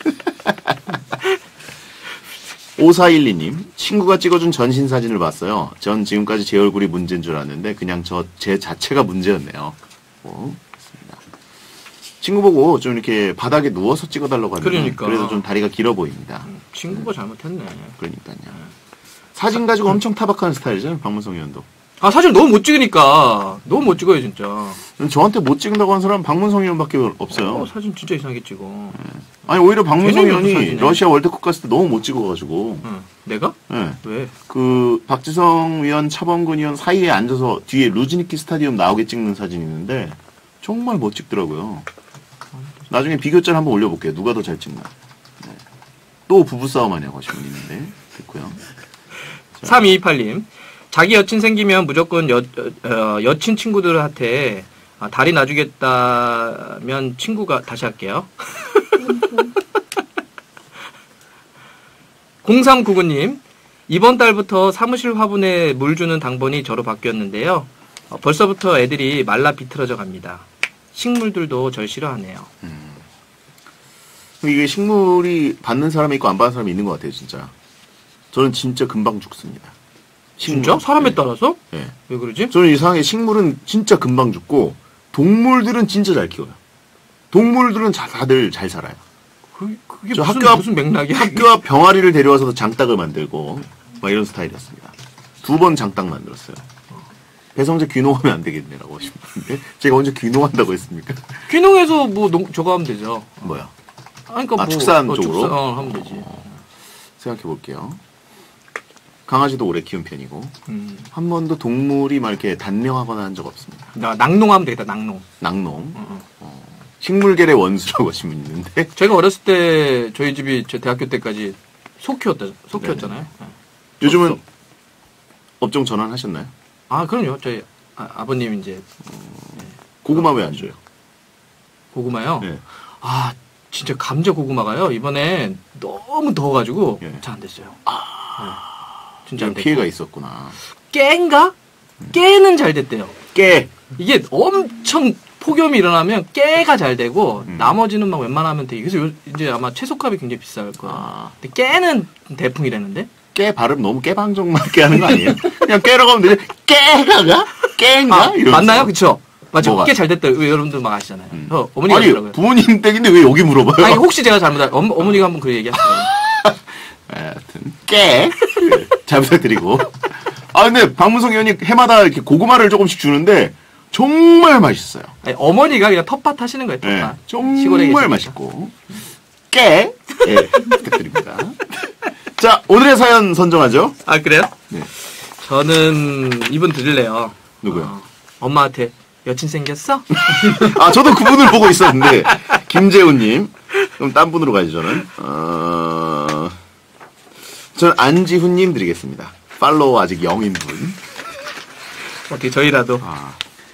5412님, 친구가 찍어준 전신 사진을 봤어요. 전 지금까지 제 얼굴이 문제인 줄 알았는데 그냥 제 자체가 문제였네요. 그렇습니다. 친구 보고 좀 이렇게 바닥에 누워서 찍어달라고 하면 그러니까. 그래도 좀 다리가 길어 보입니다. 친구가 잘못했네. 그러니까요. 사진 가지고 엄청 타박하는 스타일이잖아요, 박문성 의원도. 아, 사실 너무 못 찍으니까. 너무 못 찍어요, 진짜. 저한테 못 찍는다고 하는 사람은 박문성 의원밖에 없어요. 사진 진짜 이상하게 찍어. 아니 오히려 박문성 괜히 의원이 사진이네. 러시아 월드컵 갔을 때 너무 못 찍어가지고. 응. 내가? 네. 왜? 그 박지성 의원, 차범근 의원 사이에 앉아서 뒤에 루즈니키 스타디움 나오게 찍는 사진이 있는데 정말 못 찍더라고요. 나중에 비교짤 한번 올려볼게요. 누가 더 잘 찍나. 네. 또 부부싸움 하냐고 하시는 분 있는데 됐고요. 3228님. 자기 여친 생기면 무조건 여친 친구들한테 다리 놔주겠다면 친구가 다시 할게요. 0399님. 이번 달부터 사무실 화분에 물 주는 당번이 저로 바뀌었는데요. 벌써부터 애들이 말라 비틀어져 갑니다. 식물들도 절 싫어하네요. 이게 식물이 받는 사람이 있고 안 받는 사람이 있는 것 같아요, 진짜. 저는 진짜 금방 죽습니다. 진짜? 사람에 네. 따라서? 네. 왜 그러지? 저는 이상하게 식물은 진짜 금방 죽고 동물들은 진짜 잘 키워요. 동물들은 다들 잘 살아요. 그게 저 무슨 맥락이야? 학교 앞 병아리를 데려와서 장닭을 만들고 막 이런 스타일이었습니다. 2번 장닭 만들었어요. 배성재 귀농하면 안 되겠네라고 하시는데 제가 언제 귀농한다고 했습니까? 귀농해서 뭐 저거 하면 되죠. 뭐야? 아니, 그러니까 뭐 축산 쪽으로? 축산, 하면 되지. 생각해 볼게요. 강아지도 오래 키운 편이고 한 번도 동물이 막 이렇게 단명하거나 한 적 없습니다. 낙농하면 되겠다. 낙농. 낙농. 식물계의 원수라고 하신 분 있는데 제가 어렸을 때 저희 집이 저 대학교 때까지 소 키웠잖아요. 네. 요즘은 업종 전환하셨나요? 아, 그럼요. 저희 아버님 이제 고구마 왜 안 줘요? 고구마요. 네. 아, 진짜 감자 고구마가요. 이번에 너무 더워가지고 예. 잘 안 됐어요. 네. 진짜 안 됐고. 피해가 있었구나. 깨인가? 깨는 잘 됐대요. 깨. 이게 엄청 폭염이 일어나면 깨가 잘 되고 나머지는 막 웬만하면 되게 그래서 이제 아마 채소값이 굉장히 비쌀 거예요. 아. 근데 깨는 대풍이라는데. 깨 발음 너무 깨방정 맞게 하는 거 아니에요? 그냥 깨라고 하면 되지. 깨가가? 깨인가? 이러면서. 맞나요? 그쵸? 맞죠? 뭐가? 깨 잘 됐다. 여러분들 막 아시잖아요. 어머니가 아니 그러더라고요. 부모님 댁인데 왜 여기 물어봐요? 아니 혹시 제가 잘못한 어머니가 한번 그 얘기하셨어요. 하여튼 깨. 잘 부탁드리고. 아 근데 박문성 의원이 해마다 이렇게 고구마를 조금씩 주는데 정말 맛있어요. 아니, 어머니가 그냥 텃밭 하시는 거예요. 네, 텃밭. 시골에 정말 계시니까. 맛있고 깨. 예, 부탁드립니다. 자 오늘의 사연 선정하죠. 아 그래요? 네. 저는 이분 드릴래요. 누구요? 엄마한테 여친 생겼어? 아 저도 그분을 보고 있었는데 김재훈님. 그럼 딴 분으로 가죠 저는. 저는 안지훈님 드리겠습니다. 팔로워 아직 0인 분. 어떻게 저희라도 아,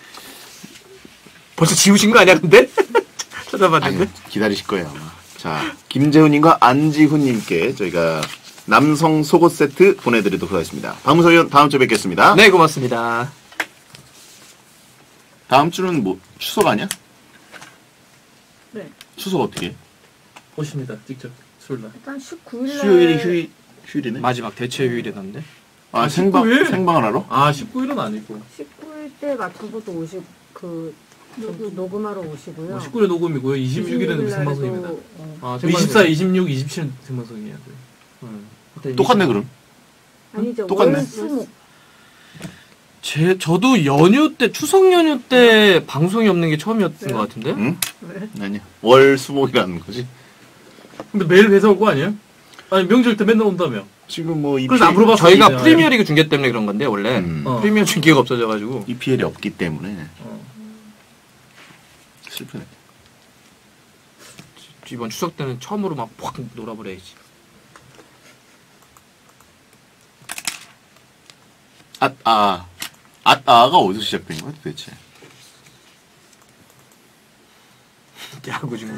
벌써 지우신 거 아니야 근데? 찾아봤는데. 아니, 기다리실 거예요 아마. 자 김재훈님과 안지훈님께 저희가 남성 속옷 세트 보내드리도록 하겠습니다. 박문서 의원 다음 주에 뵙겠습니다. 네 고맙습니다. 다음 주는 뭐 추석 아니야? 네. 추석 어떻게 해? 오십니다. 직접 술날. 일단 19일날 수요일이 휴일이네? 마지막 대체 휴일이던데. 아 19일? 생방을 하러? 아 19일은 아니고. 19일 때 맞춰서도 오시고 녹음하러 오시고요. 19일 녹음이고요. 26일은 생방송입니다. 아, 24, 26, 27 생방송이에요. 똑같네 그럼. 아니죠. 똑같네. 월수목. 저도 연휴 때 추석 연휴 때 방송이 없는 게 처음이었던 것 같은데. 응? 왜? 아니야. 월 수목이라는 거지. 근데 매일 회사 올 거 아니에요? 아니 명절 때 맨날 온다며. 지금 뭐 그래서 안 물어봤어. 저희가 이제. 프리미어리그 중계 때문에 그런 건데 원래 어. 프리미어 중계가 없어져가지고 EPL이 없기 때문에 어. 슬프네. 이번 추석 때는 처음으로 막 확 놀아버려야지. 아가 어디서 시작된 거야 도대체? 야구 중계.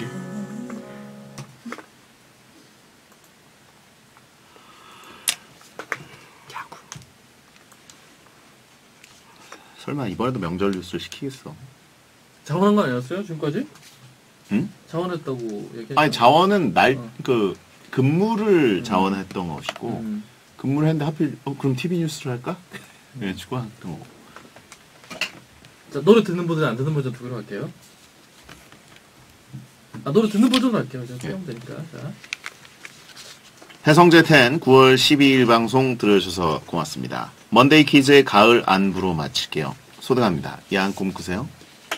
야구. 설마 이번에도 명절 뉴스를 시키겠어? 자원한 거 아니었어요? 지금까지? 응? 자원했다고 얘기했죠. 아니 자원은 어. 그 근무를 자원했던 것이고 음. 근무를 했는데 하필 그럼 TV 뉴스를 할까? 네, 추가했던 거고. 자, 노래 듣는 버전, 안 듣는 버전 두 개로 할게요. 아, 노래 듣는 버전으로 할게요. 제가 네. 하면 되니까. 자. 해성제 10 9월 12일 방송 들어주셔서 고맙습니다. 먼데이 키즈의 가을 안부로 마칠게요. 소등합니다. 야한 꿈 꾸세요.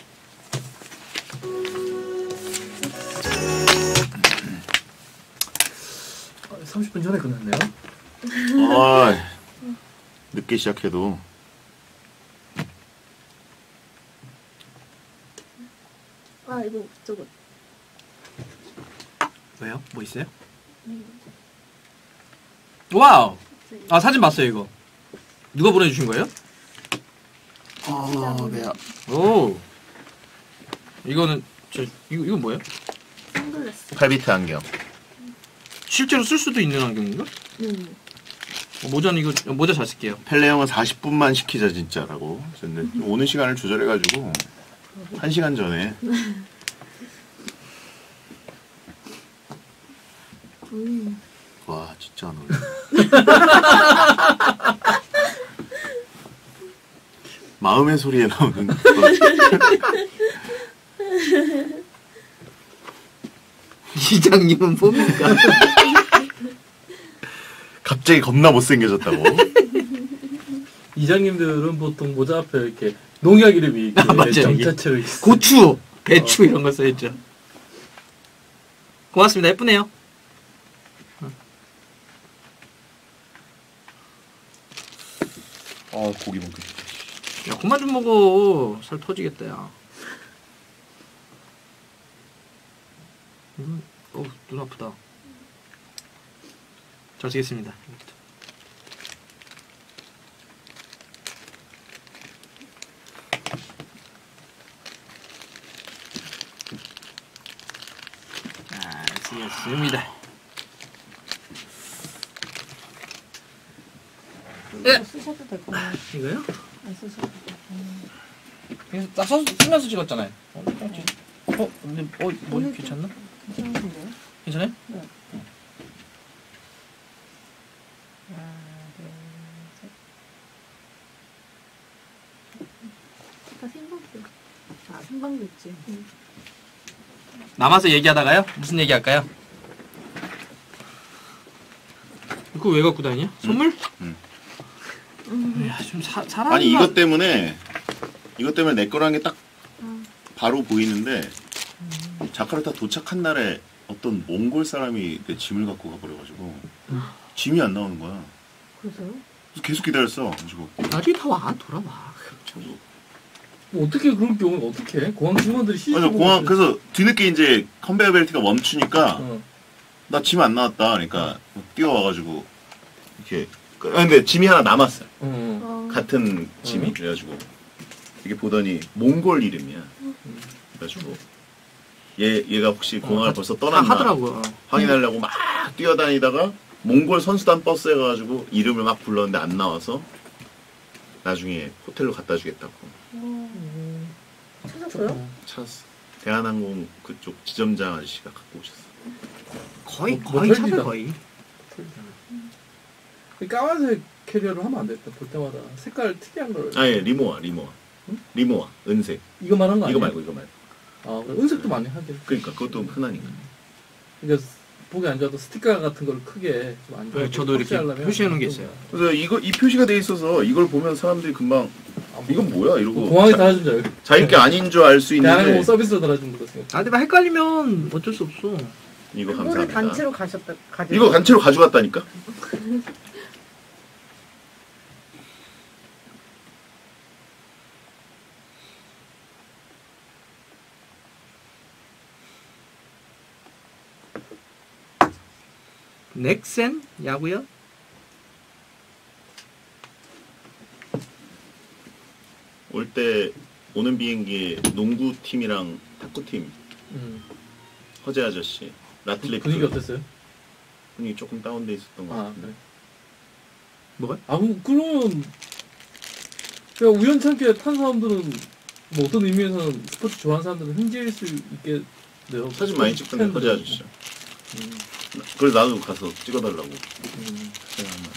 30분 전에 끝났네요. 늦게 시작해도 아 이거 저거 왜요? 뭐 있어요? 와우. 아 사진 봤어요 이거. 누가 보내주신 거예요? 배야. 오. 이거는 이거 뭐예요? 선글라스. 팔비트 안경. 실제로 쓸 수도 있는 안경인가? 모자는 이거 모자 잘 쓸게요. 펠레 형은 40분만 시키자 진짜라고. 근데 오는 시간을 조절해가지고 1시간 전에. 와 진짜 안 어울려. 마음의 소리에 나오는 이장님은 뭡니까? 갑자기 겁나 못생겨졌다고. 이장님들은 보통 모자 앞에 이렇게 농약 이름이 이렇게 맞아요. 정자체로 있어요. 고추, 배추 이런 거 써있죠. 고맙습니다. 예쁘네요. 고기 먹고 싶다. 야, 그만 좀 먹어. 살 터지겠다, 야. 눈 아프다. 잘 쓰겠습니다. 잘 쓰겠습니다. 이거 쓰셔도 될 것 같아요. 이거요? 안 쓰셔도 될 것 같아요. 그래서 딱 쓰면서 찍었잖아요. 근데 뭐 괜찮나? 괜찮으신데요? 괜찮아요? 네. 하나, 둘, 셋. 다 생방송. 아, 생방도 있지. 남아서 얘기하다가요? 무슨 얘기할까요? 그거 왜 갖고 다니냐? 선물? 야, 좀 사람. 아니 이것 때문에 내 거라는 게 딱 바로 보이는데 자카르타 도착한 날에 어떤 몽골 사람이 내 짐을 갖고 가버려가지고 짐이 안 나오는 거야. 그래서요? 그래서 계속 기다렸어. 가지고 나중에 다 와, 돌아와. 뭐 어떻게 그런 경우는 어떻게 해? 공항 직원들이 시시 맞아 공항 그래서 뒤늦게 이제 컨베이어 벨트가 멈추니까 어. 나 짐 안 나왔다. 그러니까 뛰어와가지고 이렇게 근데 짐이 하나 남았어요. 같은 짐이 그래가지고 이게 보더니 몽골 이름이야. 그래가지고 얘가 혹시 공항을 벌써 떠났나 하더라고요. 확인하려고 막 뛰어다니다가 몽골 선수단 버스에 가가지고 이름을 막 불렀는데 안 나와서 나중에 호텔로 갖다 주겠다고 찾았어요? 찾았어. 대한항공 그쪽 지점장 아저씨가 갖고 오셨어. 거의 뭐 거의 털리다. 찾아 거의. 까만색 캐리어를 하면 안 됐다. 볼 때마다 색깔 특이한 걸. 아예 리모아 리모아 은색 이거 말한 거 아니야? 이거 말고 아, 그래. 은색도 많이 하긴. 그러니까 그것도 흔하니까. 그러니까 보기 안 좋아도 스티커 같은 걸 크게 좀 안 좋아. 네, 저도 이렇게 표시해 놓은 게 있어요. 그래서 이 표시가 돼 있어서 이걸 보면 사람들이 금방 이건 뭐야 이러고 공항에 달아준 줄 알고. 자기 게 아닌 줄 알 수 대한항공 있는데 서비스로 달아준 거 생각. 아, 근데 막 헷갈리면 어쩔 수 없어. 이거 그거를 감사합니다. 단체로 가지고. 이거 단체로 가져갔다니까? 넥센 야구요? 올 때 오는 비행기에 농구팀이랑 탁구팀 허재 아저씨 라틀레프 분위기 어땠어요? 분위기 조금 다운돼 있었던 것 아, 같은데 그래. 뭐가? 아, 그러면 그냥 우연찮게 탄 사람들은 뭐 어떤 의미에서는 스포츠 좋아하는 사람들은 흥질 수 있겠네요. 사진 많이 찍던데 팬들은. 허재 아저씨. 그래서 나도 가서 찍어달라고 음. 생각만.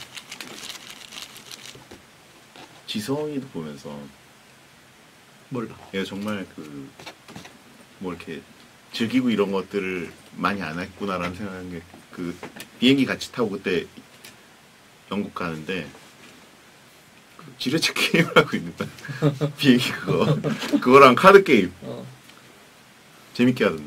지성이도 보면서 몰라. 얘가 정말 뭐 이렇게 즐기고 이런 것들을 많이 안 했구나라는 생각한 게 그 비행기 같이 타고 그때 영국 가는데 그 지뢰찾기 게임을 하고 있는 거야. 비행기 그거랑 카드 게임 재밌게 하던데.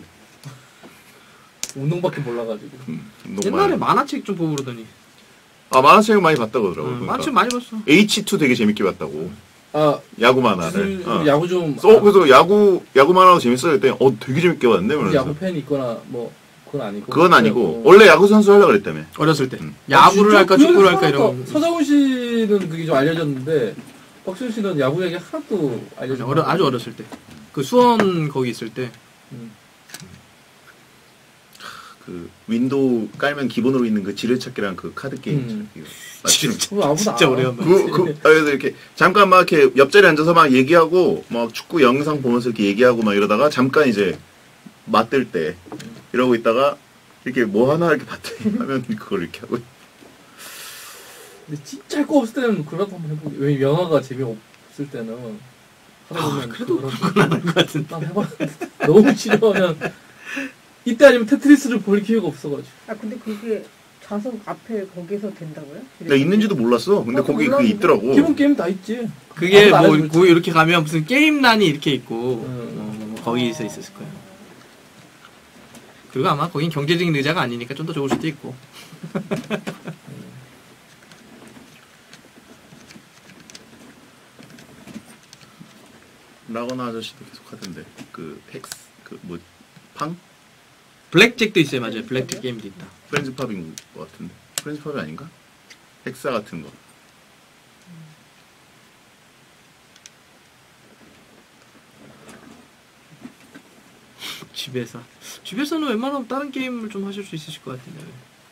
운동밖에 몰라가지고. 옛날에 만화책 좀 보고 그러더니. 아 만화책을 많이 봤다고 그러더라고. 그러니까 만화책 많이 봤어. H2 되게 재밌게 봤다고. 아, 야구 만화를. 무슨 야구 좀. 그래서 야구 만화도 재밌어요. 그랬더니 되게 재밌게 봤네. 그러면서. 야구 팬이 있거나 뭐 그건 아니고. 그건 아니고 원래 야구 선수 하려고 그랬다며. 어렸을 때. 음. 야구를 아, 할까 진짜? 축구를 할까 그래서 이런. 서장훈 씨는 그게 좀 알려졌는데 박수현 씨는 야구 얘기 하나도 알려져. 아주 어렸을 때. 그 수원 거기 있을 때. 그 윈도우 깔면 기본으로 있는 그 지뢰찾기랑 그 카드 게임. 이거 맞지? 진짜 오래간만에. 그래서 이렇게 잠깐 막 이렇게 옆자리에 앉아서 막 얘기하고 막 축구 영상 보면서 이렇게 얘기하고 막 이러다가 잠깐 이제 맞들 때 이러고 있다가 이렇게 뭐 하나 이렇게 봤더니 하면 그걸 이렇게 하고. 근데 진짜 할 거 없을 때는 그라도 한번 해보게. 왜 영화가 재미없을 때는 하다 보면 그래도 그거라도 그건 안 할 것 같은데. 난 해봤는데 너무 싫어하면 이때 아니면 테트리스를 볼 기회가 없어가지고. 아 근데 그게 좌석 앞에 거기서 된다고요? 내가 있는지도 몰랐어. 근데 나도 거기 그게 몰랐는데. 있더라고. 기본 게임 다 있지. 그게 아무도 안 뭐 해주지. 그 이렇게 가면 무슨 게임란이 이렇게 있고 거기서 있었을 거예요. 그리고 아마 거긴 경제적인 의자가 아니니까 좀 더 좋을 수도 있고. 라거나 아저씨도 계속 하던데. 팡? 블랙잭도 있어요, 맞아요. 블랙잭 게임도 있다. 프렌즈팝인 것 같은데. 프렌즈팝이 아닌가? 헥사 같은 거. 집에서는 웬만하면 다른 게임을 좀 하실 수 있으실 것 같은데.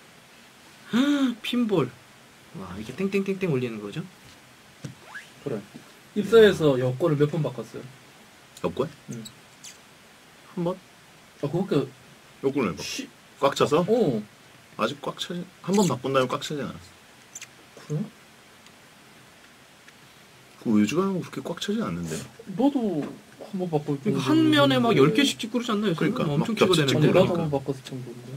핀볼. 와, 이게 땡땡땡땡 올리는 거죠? 그래. 입사해서 여권을 몇 번 바꿨어요. 여권? 응. 한 번? 아, 그거니까 여권을 몇 번? 꽉 차서? 아직 꽉 차지. 한 번 바꾼 다음에 꽉 차지 않았어. 그래? 그 요즘은 그렇게 꽉 차지 않는데. 너도 한 번 바꿀 때. 그러니까 한 면에 막 10개씩 찍고 그러지 않나요? 그러니까, 엄청 막 키고 겹치고 되는데. 나도 그러니까. 한 번 바꿨을 정도인데.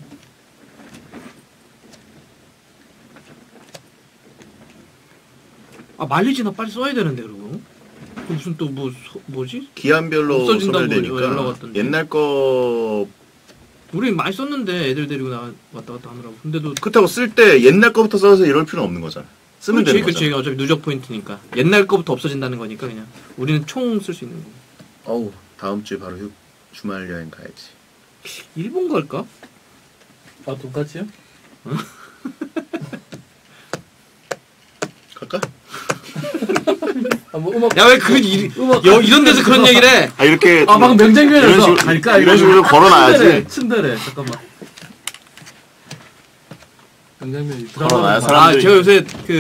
아, 마일리지나 빨리 써야 되는데, 그러고. 그 무슨 또 뭐지? 기한별로 없어진다고 연락 소멸되니까 왔던데. 옛날 거 우리 많이 썼는데 애들 데리고 왔다 갔다 하느라고. 근데도 그렇다고 쓸 때 옛날 거부터 써서 이럴 필요는 없는 거잖아. 쓰면 되는 그렇지. 거잖아. 어차피 누적 포인트니까. 옛날 거부터 없어진다는 거니까 그냥. 우리는 총 쓸 수 있는 거. 어우, 다음 주에 바로 주말 여행 가야지. 일본 갈까? 아, 돈까스요? 갈까? 아, 뭐 음악. 야, 왜 이런 데서 그런 얘기를 해? 아, 이렇게 아, 방금 명장면에서 이런 식으로, 갈까? 이런 식으로 걸어놔야지. 츤데레. 잠깐만. 명장면이 걸어놔야 아, 사람들이. 제가 요새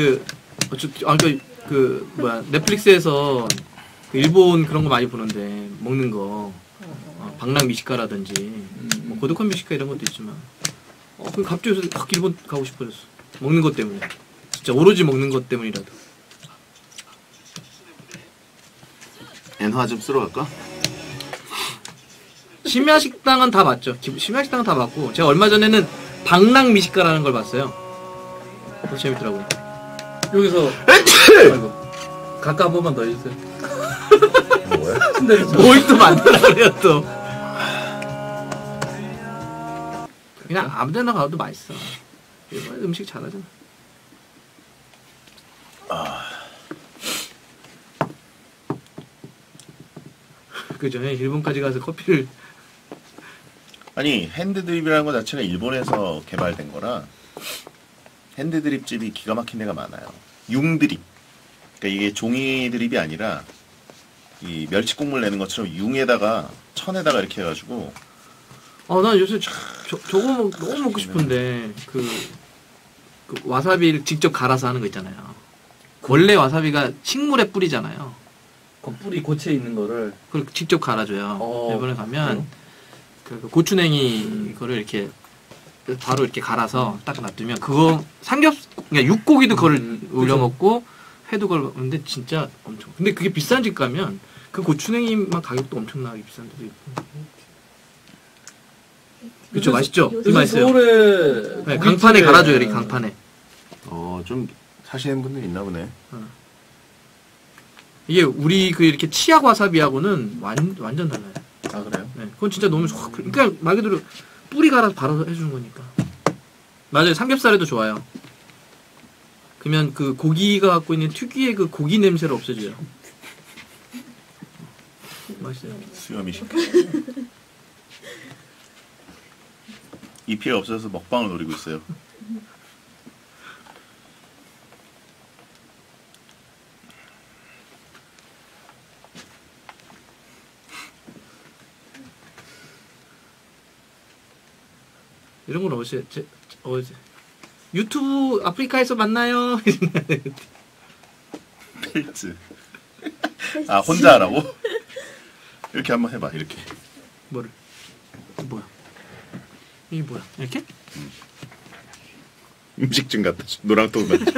넷플릭스에서 그 일본 그런 거 많이 보는데 먹는 거 방랑 미식가라든지 뭐 고독한 미식가 이런 것도 있지만 그럼 갑자기 요새 확 일본 가고 싶어졌어. 먹는 것 때문에. 진짜 오로지 먹는 것 때문이라도. 엔화 좀 쓰러 갈까? 심야식당은 다 맞죠. 심야식당은 다 맞고 제가 얼마 전에는 방랑 미식가라는 걸 봤어요. 그거 재밌더라고요. 여기서 아이고. 각각 한 번만 더 해주세요. 뭐야? 츤데레. 뭘 또 만들라 그래요 또. 그냥 아무데나 가도 맛있어. 일본 음식 잘하잖아. 그죠? 일본까지 가서 커피를 아니, 핸드드립이라는 것 자체가 일본에서 개발된 거라 핸드드립집이 기가 막힌 데가 많아요. 융드립. 그러니까 이게 종이 드립이 아니라 이 멸치국물 내는 것처럼 융에다가 천에다가 이렇게 해가지고 나 요새 저거 너무 먹고 싶은데 그 와사비를 직접 갈아서 하는 거 있잖아요. 원래 와사비가 식물에 뿌리잖아요. 그 뿌리 고체 있는 거를. 그걸 직접 갈아줘요. 일본에 가면 그 고추냉이 거를 이렇게 바로 이렇게 갈아서 딱 놔두면 그거 그러니까 육고기도 그걸 올려 먹고 회도 그걸 먹는데 진짜 엄청. 근데 그게 비싼 집 가면 그 고추냉이만 가격도 엄청나게 비싼 데도 있고. 그쵸, 맛있죠? 요새 맛있어요. 서울에 네, 강판에 갈아줘요, 이렇게 강판에. 좀 사시는 분들 있나 보네. 이게 우리 이렇게 치약 와사비하고는 완전 달라요. 아, 그래요? 네, 그건 진짜 너무 좋아. 그러니까 말 그대로 뿌리 갈아서 바로 해주는 거니까. 맞아요, 삼겹살에도 좋아요. 그러면 그 고기가 갖고 있는 특유의 그 고기 냄새를 없애줘요. 맛있어요. 수염이 시켜. 이 피해 없어서 먹방을 노리고 있어요. 이런 건 어제 유튜브 아프리카에서 만나요. 펠츠. 아, 혼자 하라고? 이렇게 한번 해봐, 이렇게. 뭐를? 뭐야? 이게 뭐야? 이렇게? 음식점 같다. 노랑똥 같다.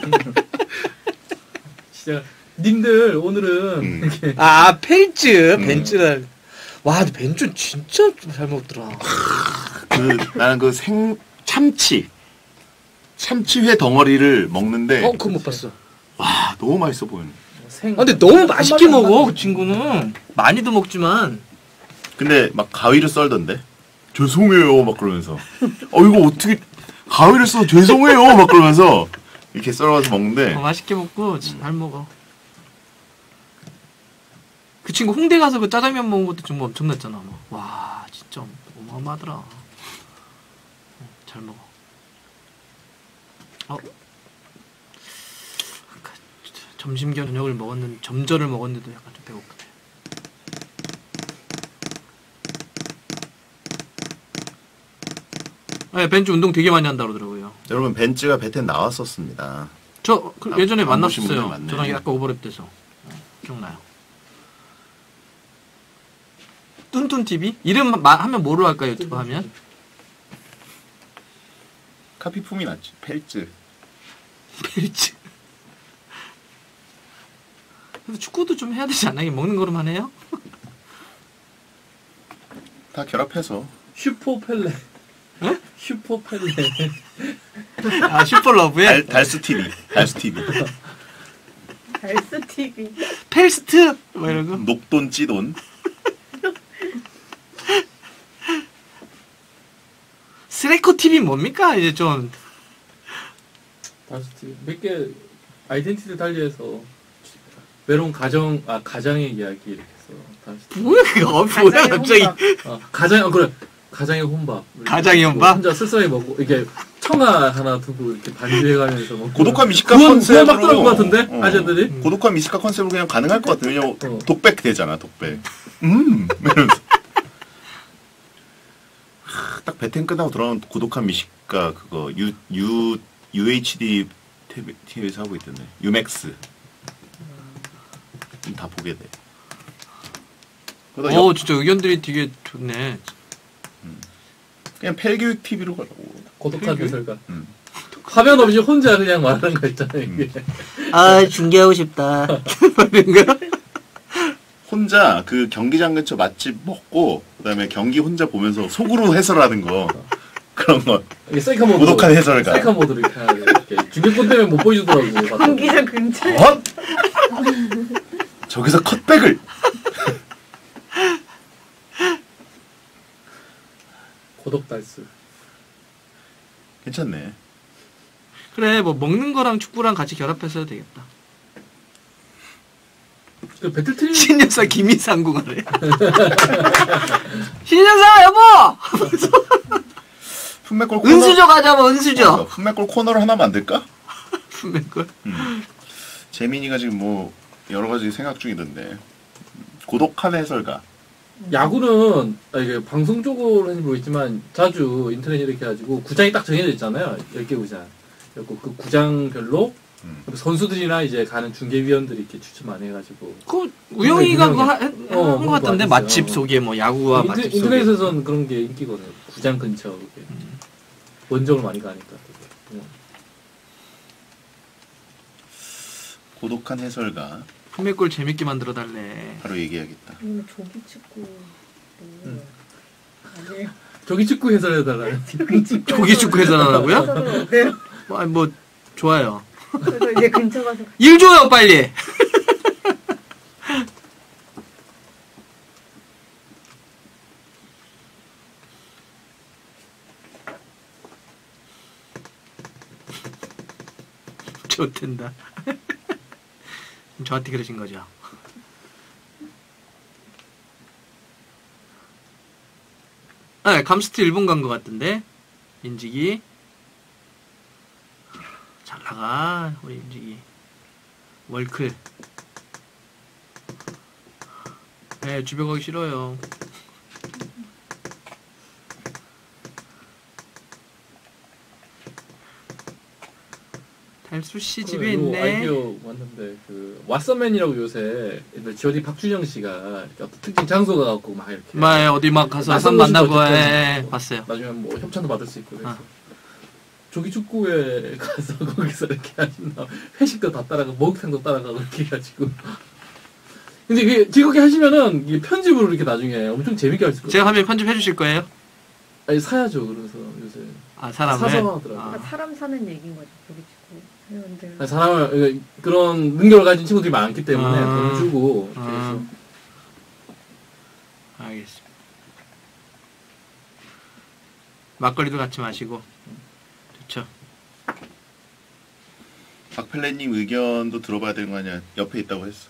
진짜 님들 오늘은 이렇게 펠츠 벤츠라. 와, 근데 벤츠 진짜 잘 먹더라. 나는 참치. 참치회 덩어리를 먹는데 그거 못 봤어. 와 너무 맛있어 보이네. 생. 근데 너무 맛있게 먹어 그 친구는. 많이도 먹지만. 근데 막 가위를 썰던데. 죄송해요 막 그러면서. 이거 어떻게 가위를 써 죄송해요 막 그러면서 이렇게 썰어서 먹는데. 맛있게 먹고 잘 먹어. 그 친구 홍대 가서 그 짜장면 먹은 것도 정말 엄청났잖아. 와 진짜 어마어마하더라. 잘 먹어. 점심 겸 저녁을 먹었는데 점저를 먹었는데도 약간 좀 배고프네. 네, 벤츠 운동 되게 많이 한다 그러더라고요. 여러분 벤츠가 베텐 나왔었습니다. 저 예전에 안 보신 분들 만났었어요. 많네. 저랑 약간 오버랩돼서 기억나요. 뚠뚠 TV? 이름 하면 뭐로 할까요? 유튜브 하면? 카피품이 낫지. 펠츠. 벨츠. 그래서 축구도 좀 해야 되지 않나요? 먹는 거로만 해요? 다 결합해서. 슈퍼펠레. 응? 슈퍼펠레. 아 슈퍼러브에? 달스 TV. 달스 TV. 달스 TV. 펠스트? 뭐 이런 거? 녹돈 찌돈. 스레코 TV 뭡니까? 이제 좀 몇개 아이덴티티를 달리해서 외로운 가장의 이야기 이렇게 해서 다시 뭐야 그거? 뭐야 갑자기? 그래 가장의 혼밥. 가장의 혼밥? 혼자 쓸쓸하게 먹고 이게 청아 하나 두고 이렇게 반주해가면서 먹고. 고독한 미식가 구원 컨셉으로 막 들어올 것 같은데 아재들이. 고독한 미식가 컨셉으로 그냥 가능할 것 같아요. 왜냐면 독백 되잖아 독백. 이러면서. 딱 베텐 끝나고 돌아온 고독한 미식가 그거 UHD TV에서 하고 있던데. 유맥스. 다 보게 돼. 진짜 의견들이 되게 좋네. 그냥 펠교육 TV로 가라고. 고독한 해설가. 화면 없이 혼자 그냥 말하는 거 있잖아요 이게. 중계하고 싶다. 이런 거? 혼자 그 경기장 근처 맛집 먹고 그다음에 경기 혼자 보면서 속으로 해설하는 거 그런 거. 이게 셀카 모드. 고독한 해설가. 셀카 모드로 이렇게 하는 이렇게 중계권 때문에 못 보여주더라고. 경기장 근처에. 저기서 컷백을. 고독달스. 괜찮네. 그래 뭐 먹는 거랑 축구랑 같이 결합해서 해도 되겠다. 그 배틀트리 신여사 김희상 궁하래. 신여사 여보. 품맥골 코너. 은수저 가자 뭐 은수저. 품맥골 코너를 하나 만들까? 품맥골. 재민이가 지금 뭐 여러 가지 생각 중이던데. 고독한 해설가. 야구는 이게 방송 쪽으로 하는지 모르겠지만 자주 인터넷 이렇게 해가지고 구장이 딱 정해져 있잖아요. 10개 구장. 그리고 그 구장별로 선수들이나 이제 가는 중계위원들이 이렇게 추천 많이 해가지고. 그 우영이가 그거 한거 같던데 많이 맛집 했어요. 소개 뭐 야구와 맛집 소개. 인터넷에서는 그런 게 인기거든요. 구장 근처 그게. 원정을 많이 가니까. 고독한 해설가. 품맥골 재밌게 만들어 달래. 바로 얘기해야겠다. 아니면 조기 축구. 아니에요. 조기 축구 해설해달라요. 조기 축구 해설하라고요? 네. 뭐 좋아요. 그래서 이제 근처 가서 일 줘요 빨리. 좋댄다. 저한테 그러신 거죠? 네, 감스트 일본 간 것 같던데 인직이 잘 나가 우리 인직이 월클. 네, 집에 가기 싫어요. 달수씨 집에 있네. 아이디어 왔는데 그 왓썸맨이라고 요새 G.O.D 박준영 씨가 이렇게 어떤 특정 장소 가갖고 막 이렇게 막 어디 막 가서 낯선 선 만나고 곳이죠, 예, 어쨌든. 봤어요. 나중에 뭐 협찬도 받을 수 있고 그래서 조기 축구에 가서 거기서 이렇게 하신다. 회식도 다 따라가고 목욕탕도 따라가고 이렇게 해가지고. 근데 이게 즐겁게 하시면은 이게 편집으로 이렇게 나중에 엄청 재밌게 할 수 있거든요. 제가 하면 편집해 주실 거예요? 아니 사야죠. 그래서 요새 아 사람을 사서 하더라고요. 그러니까 사람 사는 얘기인 거죠. 여기 축구 회원들. 아니, 사람을 그런 능력을 가진 친구들이 많기 때문에 아. 돈 주고 아. 이렇게 해서 알겠습니다. 막걸리도 같이 마시고 좋죠. 박펠레님 의견도 들어봐야 되는 거 아니야? 옆에 있다고 했어.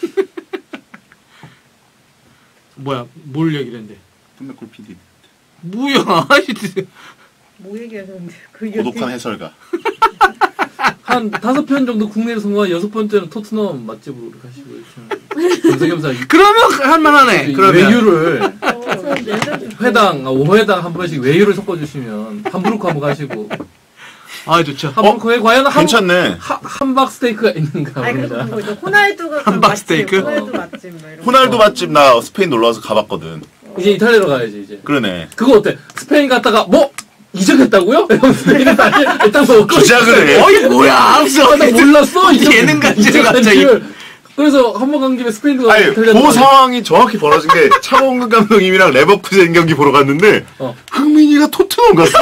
뭐야 뭘 얘기를 했는데? 품맥골 PD. 뭐야? 뭐 얘기하셨는데 그 고독한 해설가. 한 5편 정도 국내에 성공한 6번째는 토트넘 맛집으로 가시고 이렇게 겸사겸사 그러면 할만하네. 그러면 외유를 네 회당 5회당 한 번씩 외유를 섞어주시면 함부르크 한번 가시고 아 좋죠. 함부르크에 과연 괜찮네. 함박 스테이크가 있는가 아니 그래서 봅니다. 그거 있죠. 호날두가 그 함박 맛집, 스테이크? 호날두 맛집 뭐 이런 호날두 맛집 나 스페인 놀러 와서 가봤거든. 이제 이탈리아로 가야지 이제. 그러네. 그거 어때? 스페인 갔다가 뭐 이적했다고요? 스페인에 다시 일단 뭐 주작을 해. 어이 뭐야? 무슨 나 몰랐어. 예능 간지를 갑자기. 그래서 한 번 간 김에 스페인도 아니, 그 상황이 정확히 벌어진 게 차범근 감독님이랑 레버쿠젠 경기 보러 갔는데 흥민이가 토트넘 갔어.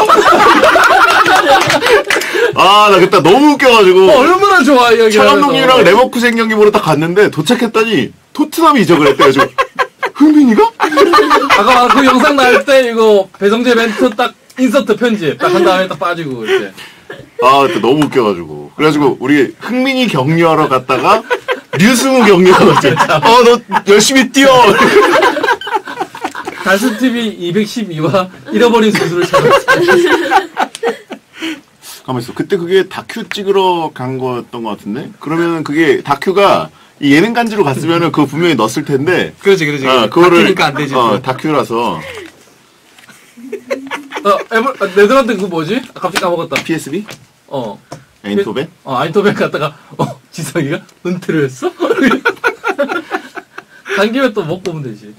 아, 나 그때 너무 웃겨가지고 얼마나 좋아 이 차 감독님이랑 레버쿠젠 경기 보러 딱 갔는데 도착했더니 토트넘이 이적을 했대. 그래서 흥민이가? 아까 그 영상 나올 때 이거 배성재 멘트 딱 인서트 편집 딱 한 다음에 딱 빠지고 이렇게. 아, 그때 너무 웃겨가지고. 그래가지고 우리 흥민이 격려하러 갔다가 류승우 격려하러 갔지. 너 열심히 뛰어. 달수TV 212와 잃어버린 선수를 찾았어요. 가만있어. 그때 그게 다큐 찍으러 간 거였던 것 같은데? 그러면 그게 다큐가 이 예능 간지로 갔으면은 그거 분명히 넣었을 텐데. 그렇지. 그거를. 다큐니까 안 되지. 다큐라서. 네덜란드 그 뭐지? 갑자기 까먹었다. PSB? 에인토벤? 아인토벤 갔다가 지성이가 은퇴를 했어? 간 김에 또 먹고 오면 되지.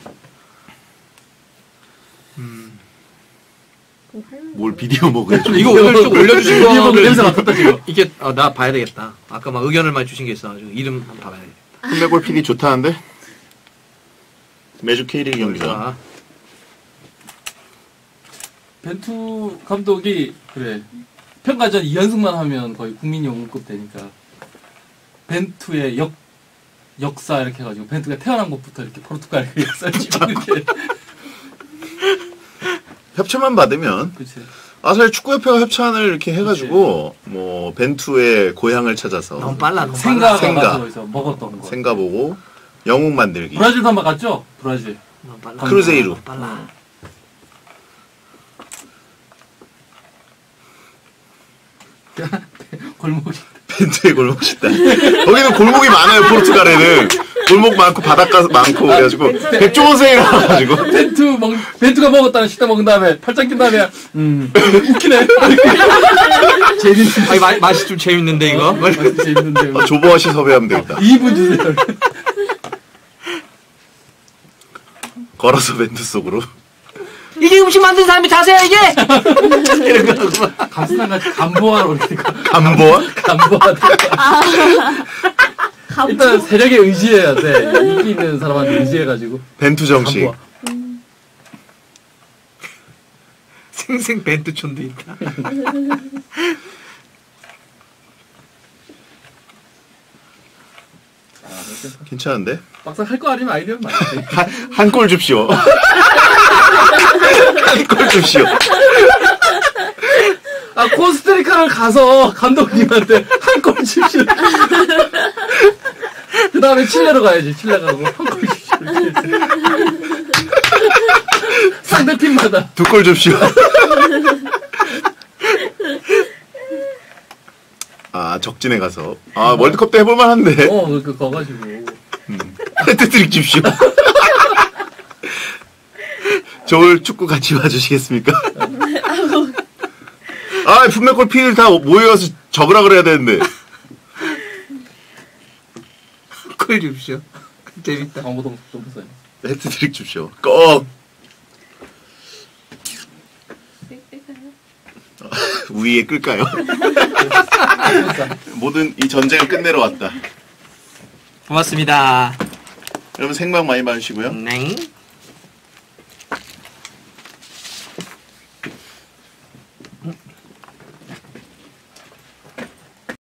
뭘 비디오 먹어야 좀. 이거 오늘 좀 올려주신 이거 거를 냄새 맡았다 지금. 이게 나 봐야 되겠다. 아까 막 의견을 많이 주신 게 있어가지고 이름 한번 봐봐야 돼. 품맥골 PD 좋다는데? 매주 K리그 경기장. 벤투 감독이 그래 평가전 2연승만 하면 거의 국민 영웅급 되니까 벤투의 역사 이렇게 해가지고 벤투가 태어난 것부터 이렇게 포르투갈 그 역사를 짚고 이렇게. 협찬만 받으면. 그치. 사실 축구협회가 협찬을 이렇게 해가지고 뭐 벤투의 고향을 찾아서 너무 빨라. 생가 생가. 가서 먹었던 거. 생가 보고 영웅 만들기. 브라질도 한번 갔죠? 브라질. 너무 빨라. 크루제이루. 빨라. 골목이. 벤투의 골목식당. 거기는 골목이 많아요, 포르투갈에는. 골목 많고 바닷가 많고 그래가지고 백종원 생이 나와가지고 벤투가 먹었다는 식당 먹은 다음에 팔짱 낀 다음에 웃기네. 재밌는. 아니 맛이 좀 재밌는데 이거. 맛이 재밌는데. 조보아씨 섭외하면 되겠다. 2분 주세요. 걸어서 벤투 속으로. 이게 음식 만든 사람이 자세야 이게. 감수상같이 간보아로 그러니까. 간보아? 간보아. 일단 세력에 의지해야 돼. 인기 있는 사람한테 의지해가지고. 벤투 정식. 간보아. 생생 벤투촌도 있다. 괜찮은데? 막상 할 거 아니면 아이디어는 많지. 한 골 줍시오. 한 골 줍시오. 코스타리카를 가서 감독님한테 한 골 줍시오. 그 다음에 칠레로 가야지. 칠레 가고 한 골 줍시오. 상대팀마다. 2골 줍시오. 적진에 가서. 월드컵 때 해볼만 한데. 그 가가지고. 헤트트릭 줍시오. 저울 축구 같이 봐주시겠습니까? 품맥골 피들 다 모여서 적으라 그래야 되는데. 콜 줍시오. 재밌다. 강호동 좀 보세요. 헤트트릭 줍시오. 꼭. 우위에 끌까요? 모든 이 전쟁을 끝내러 왔다. 고맙습니다. 여러분 생방 많이 봐주시고요. 네.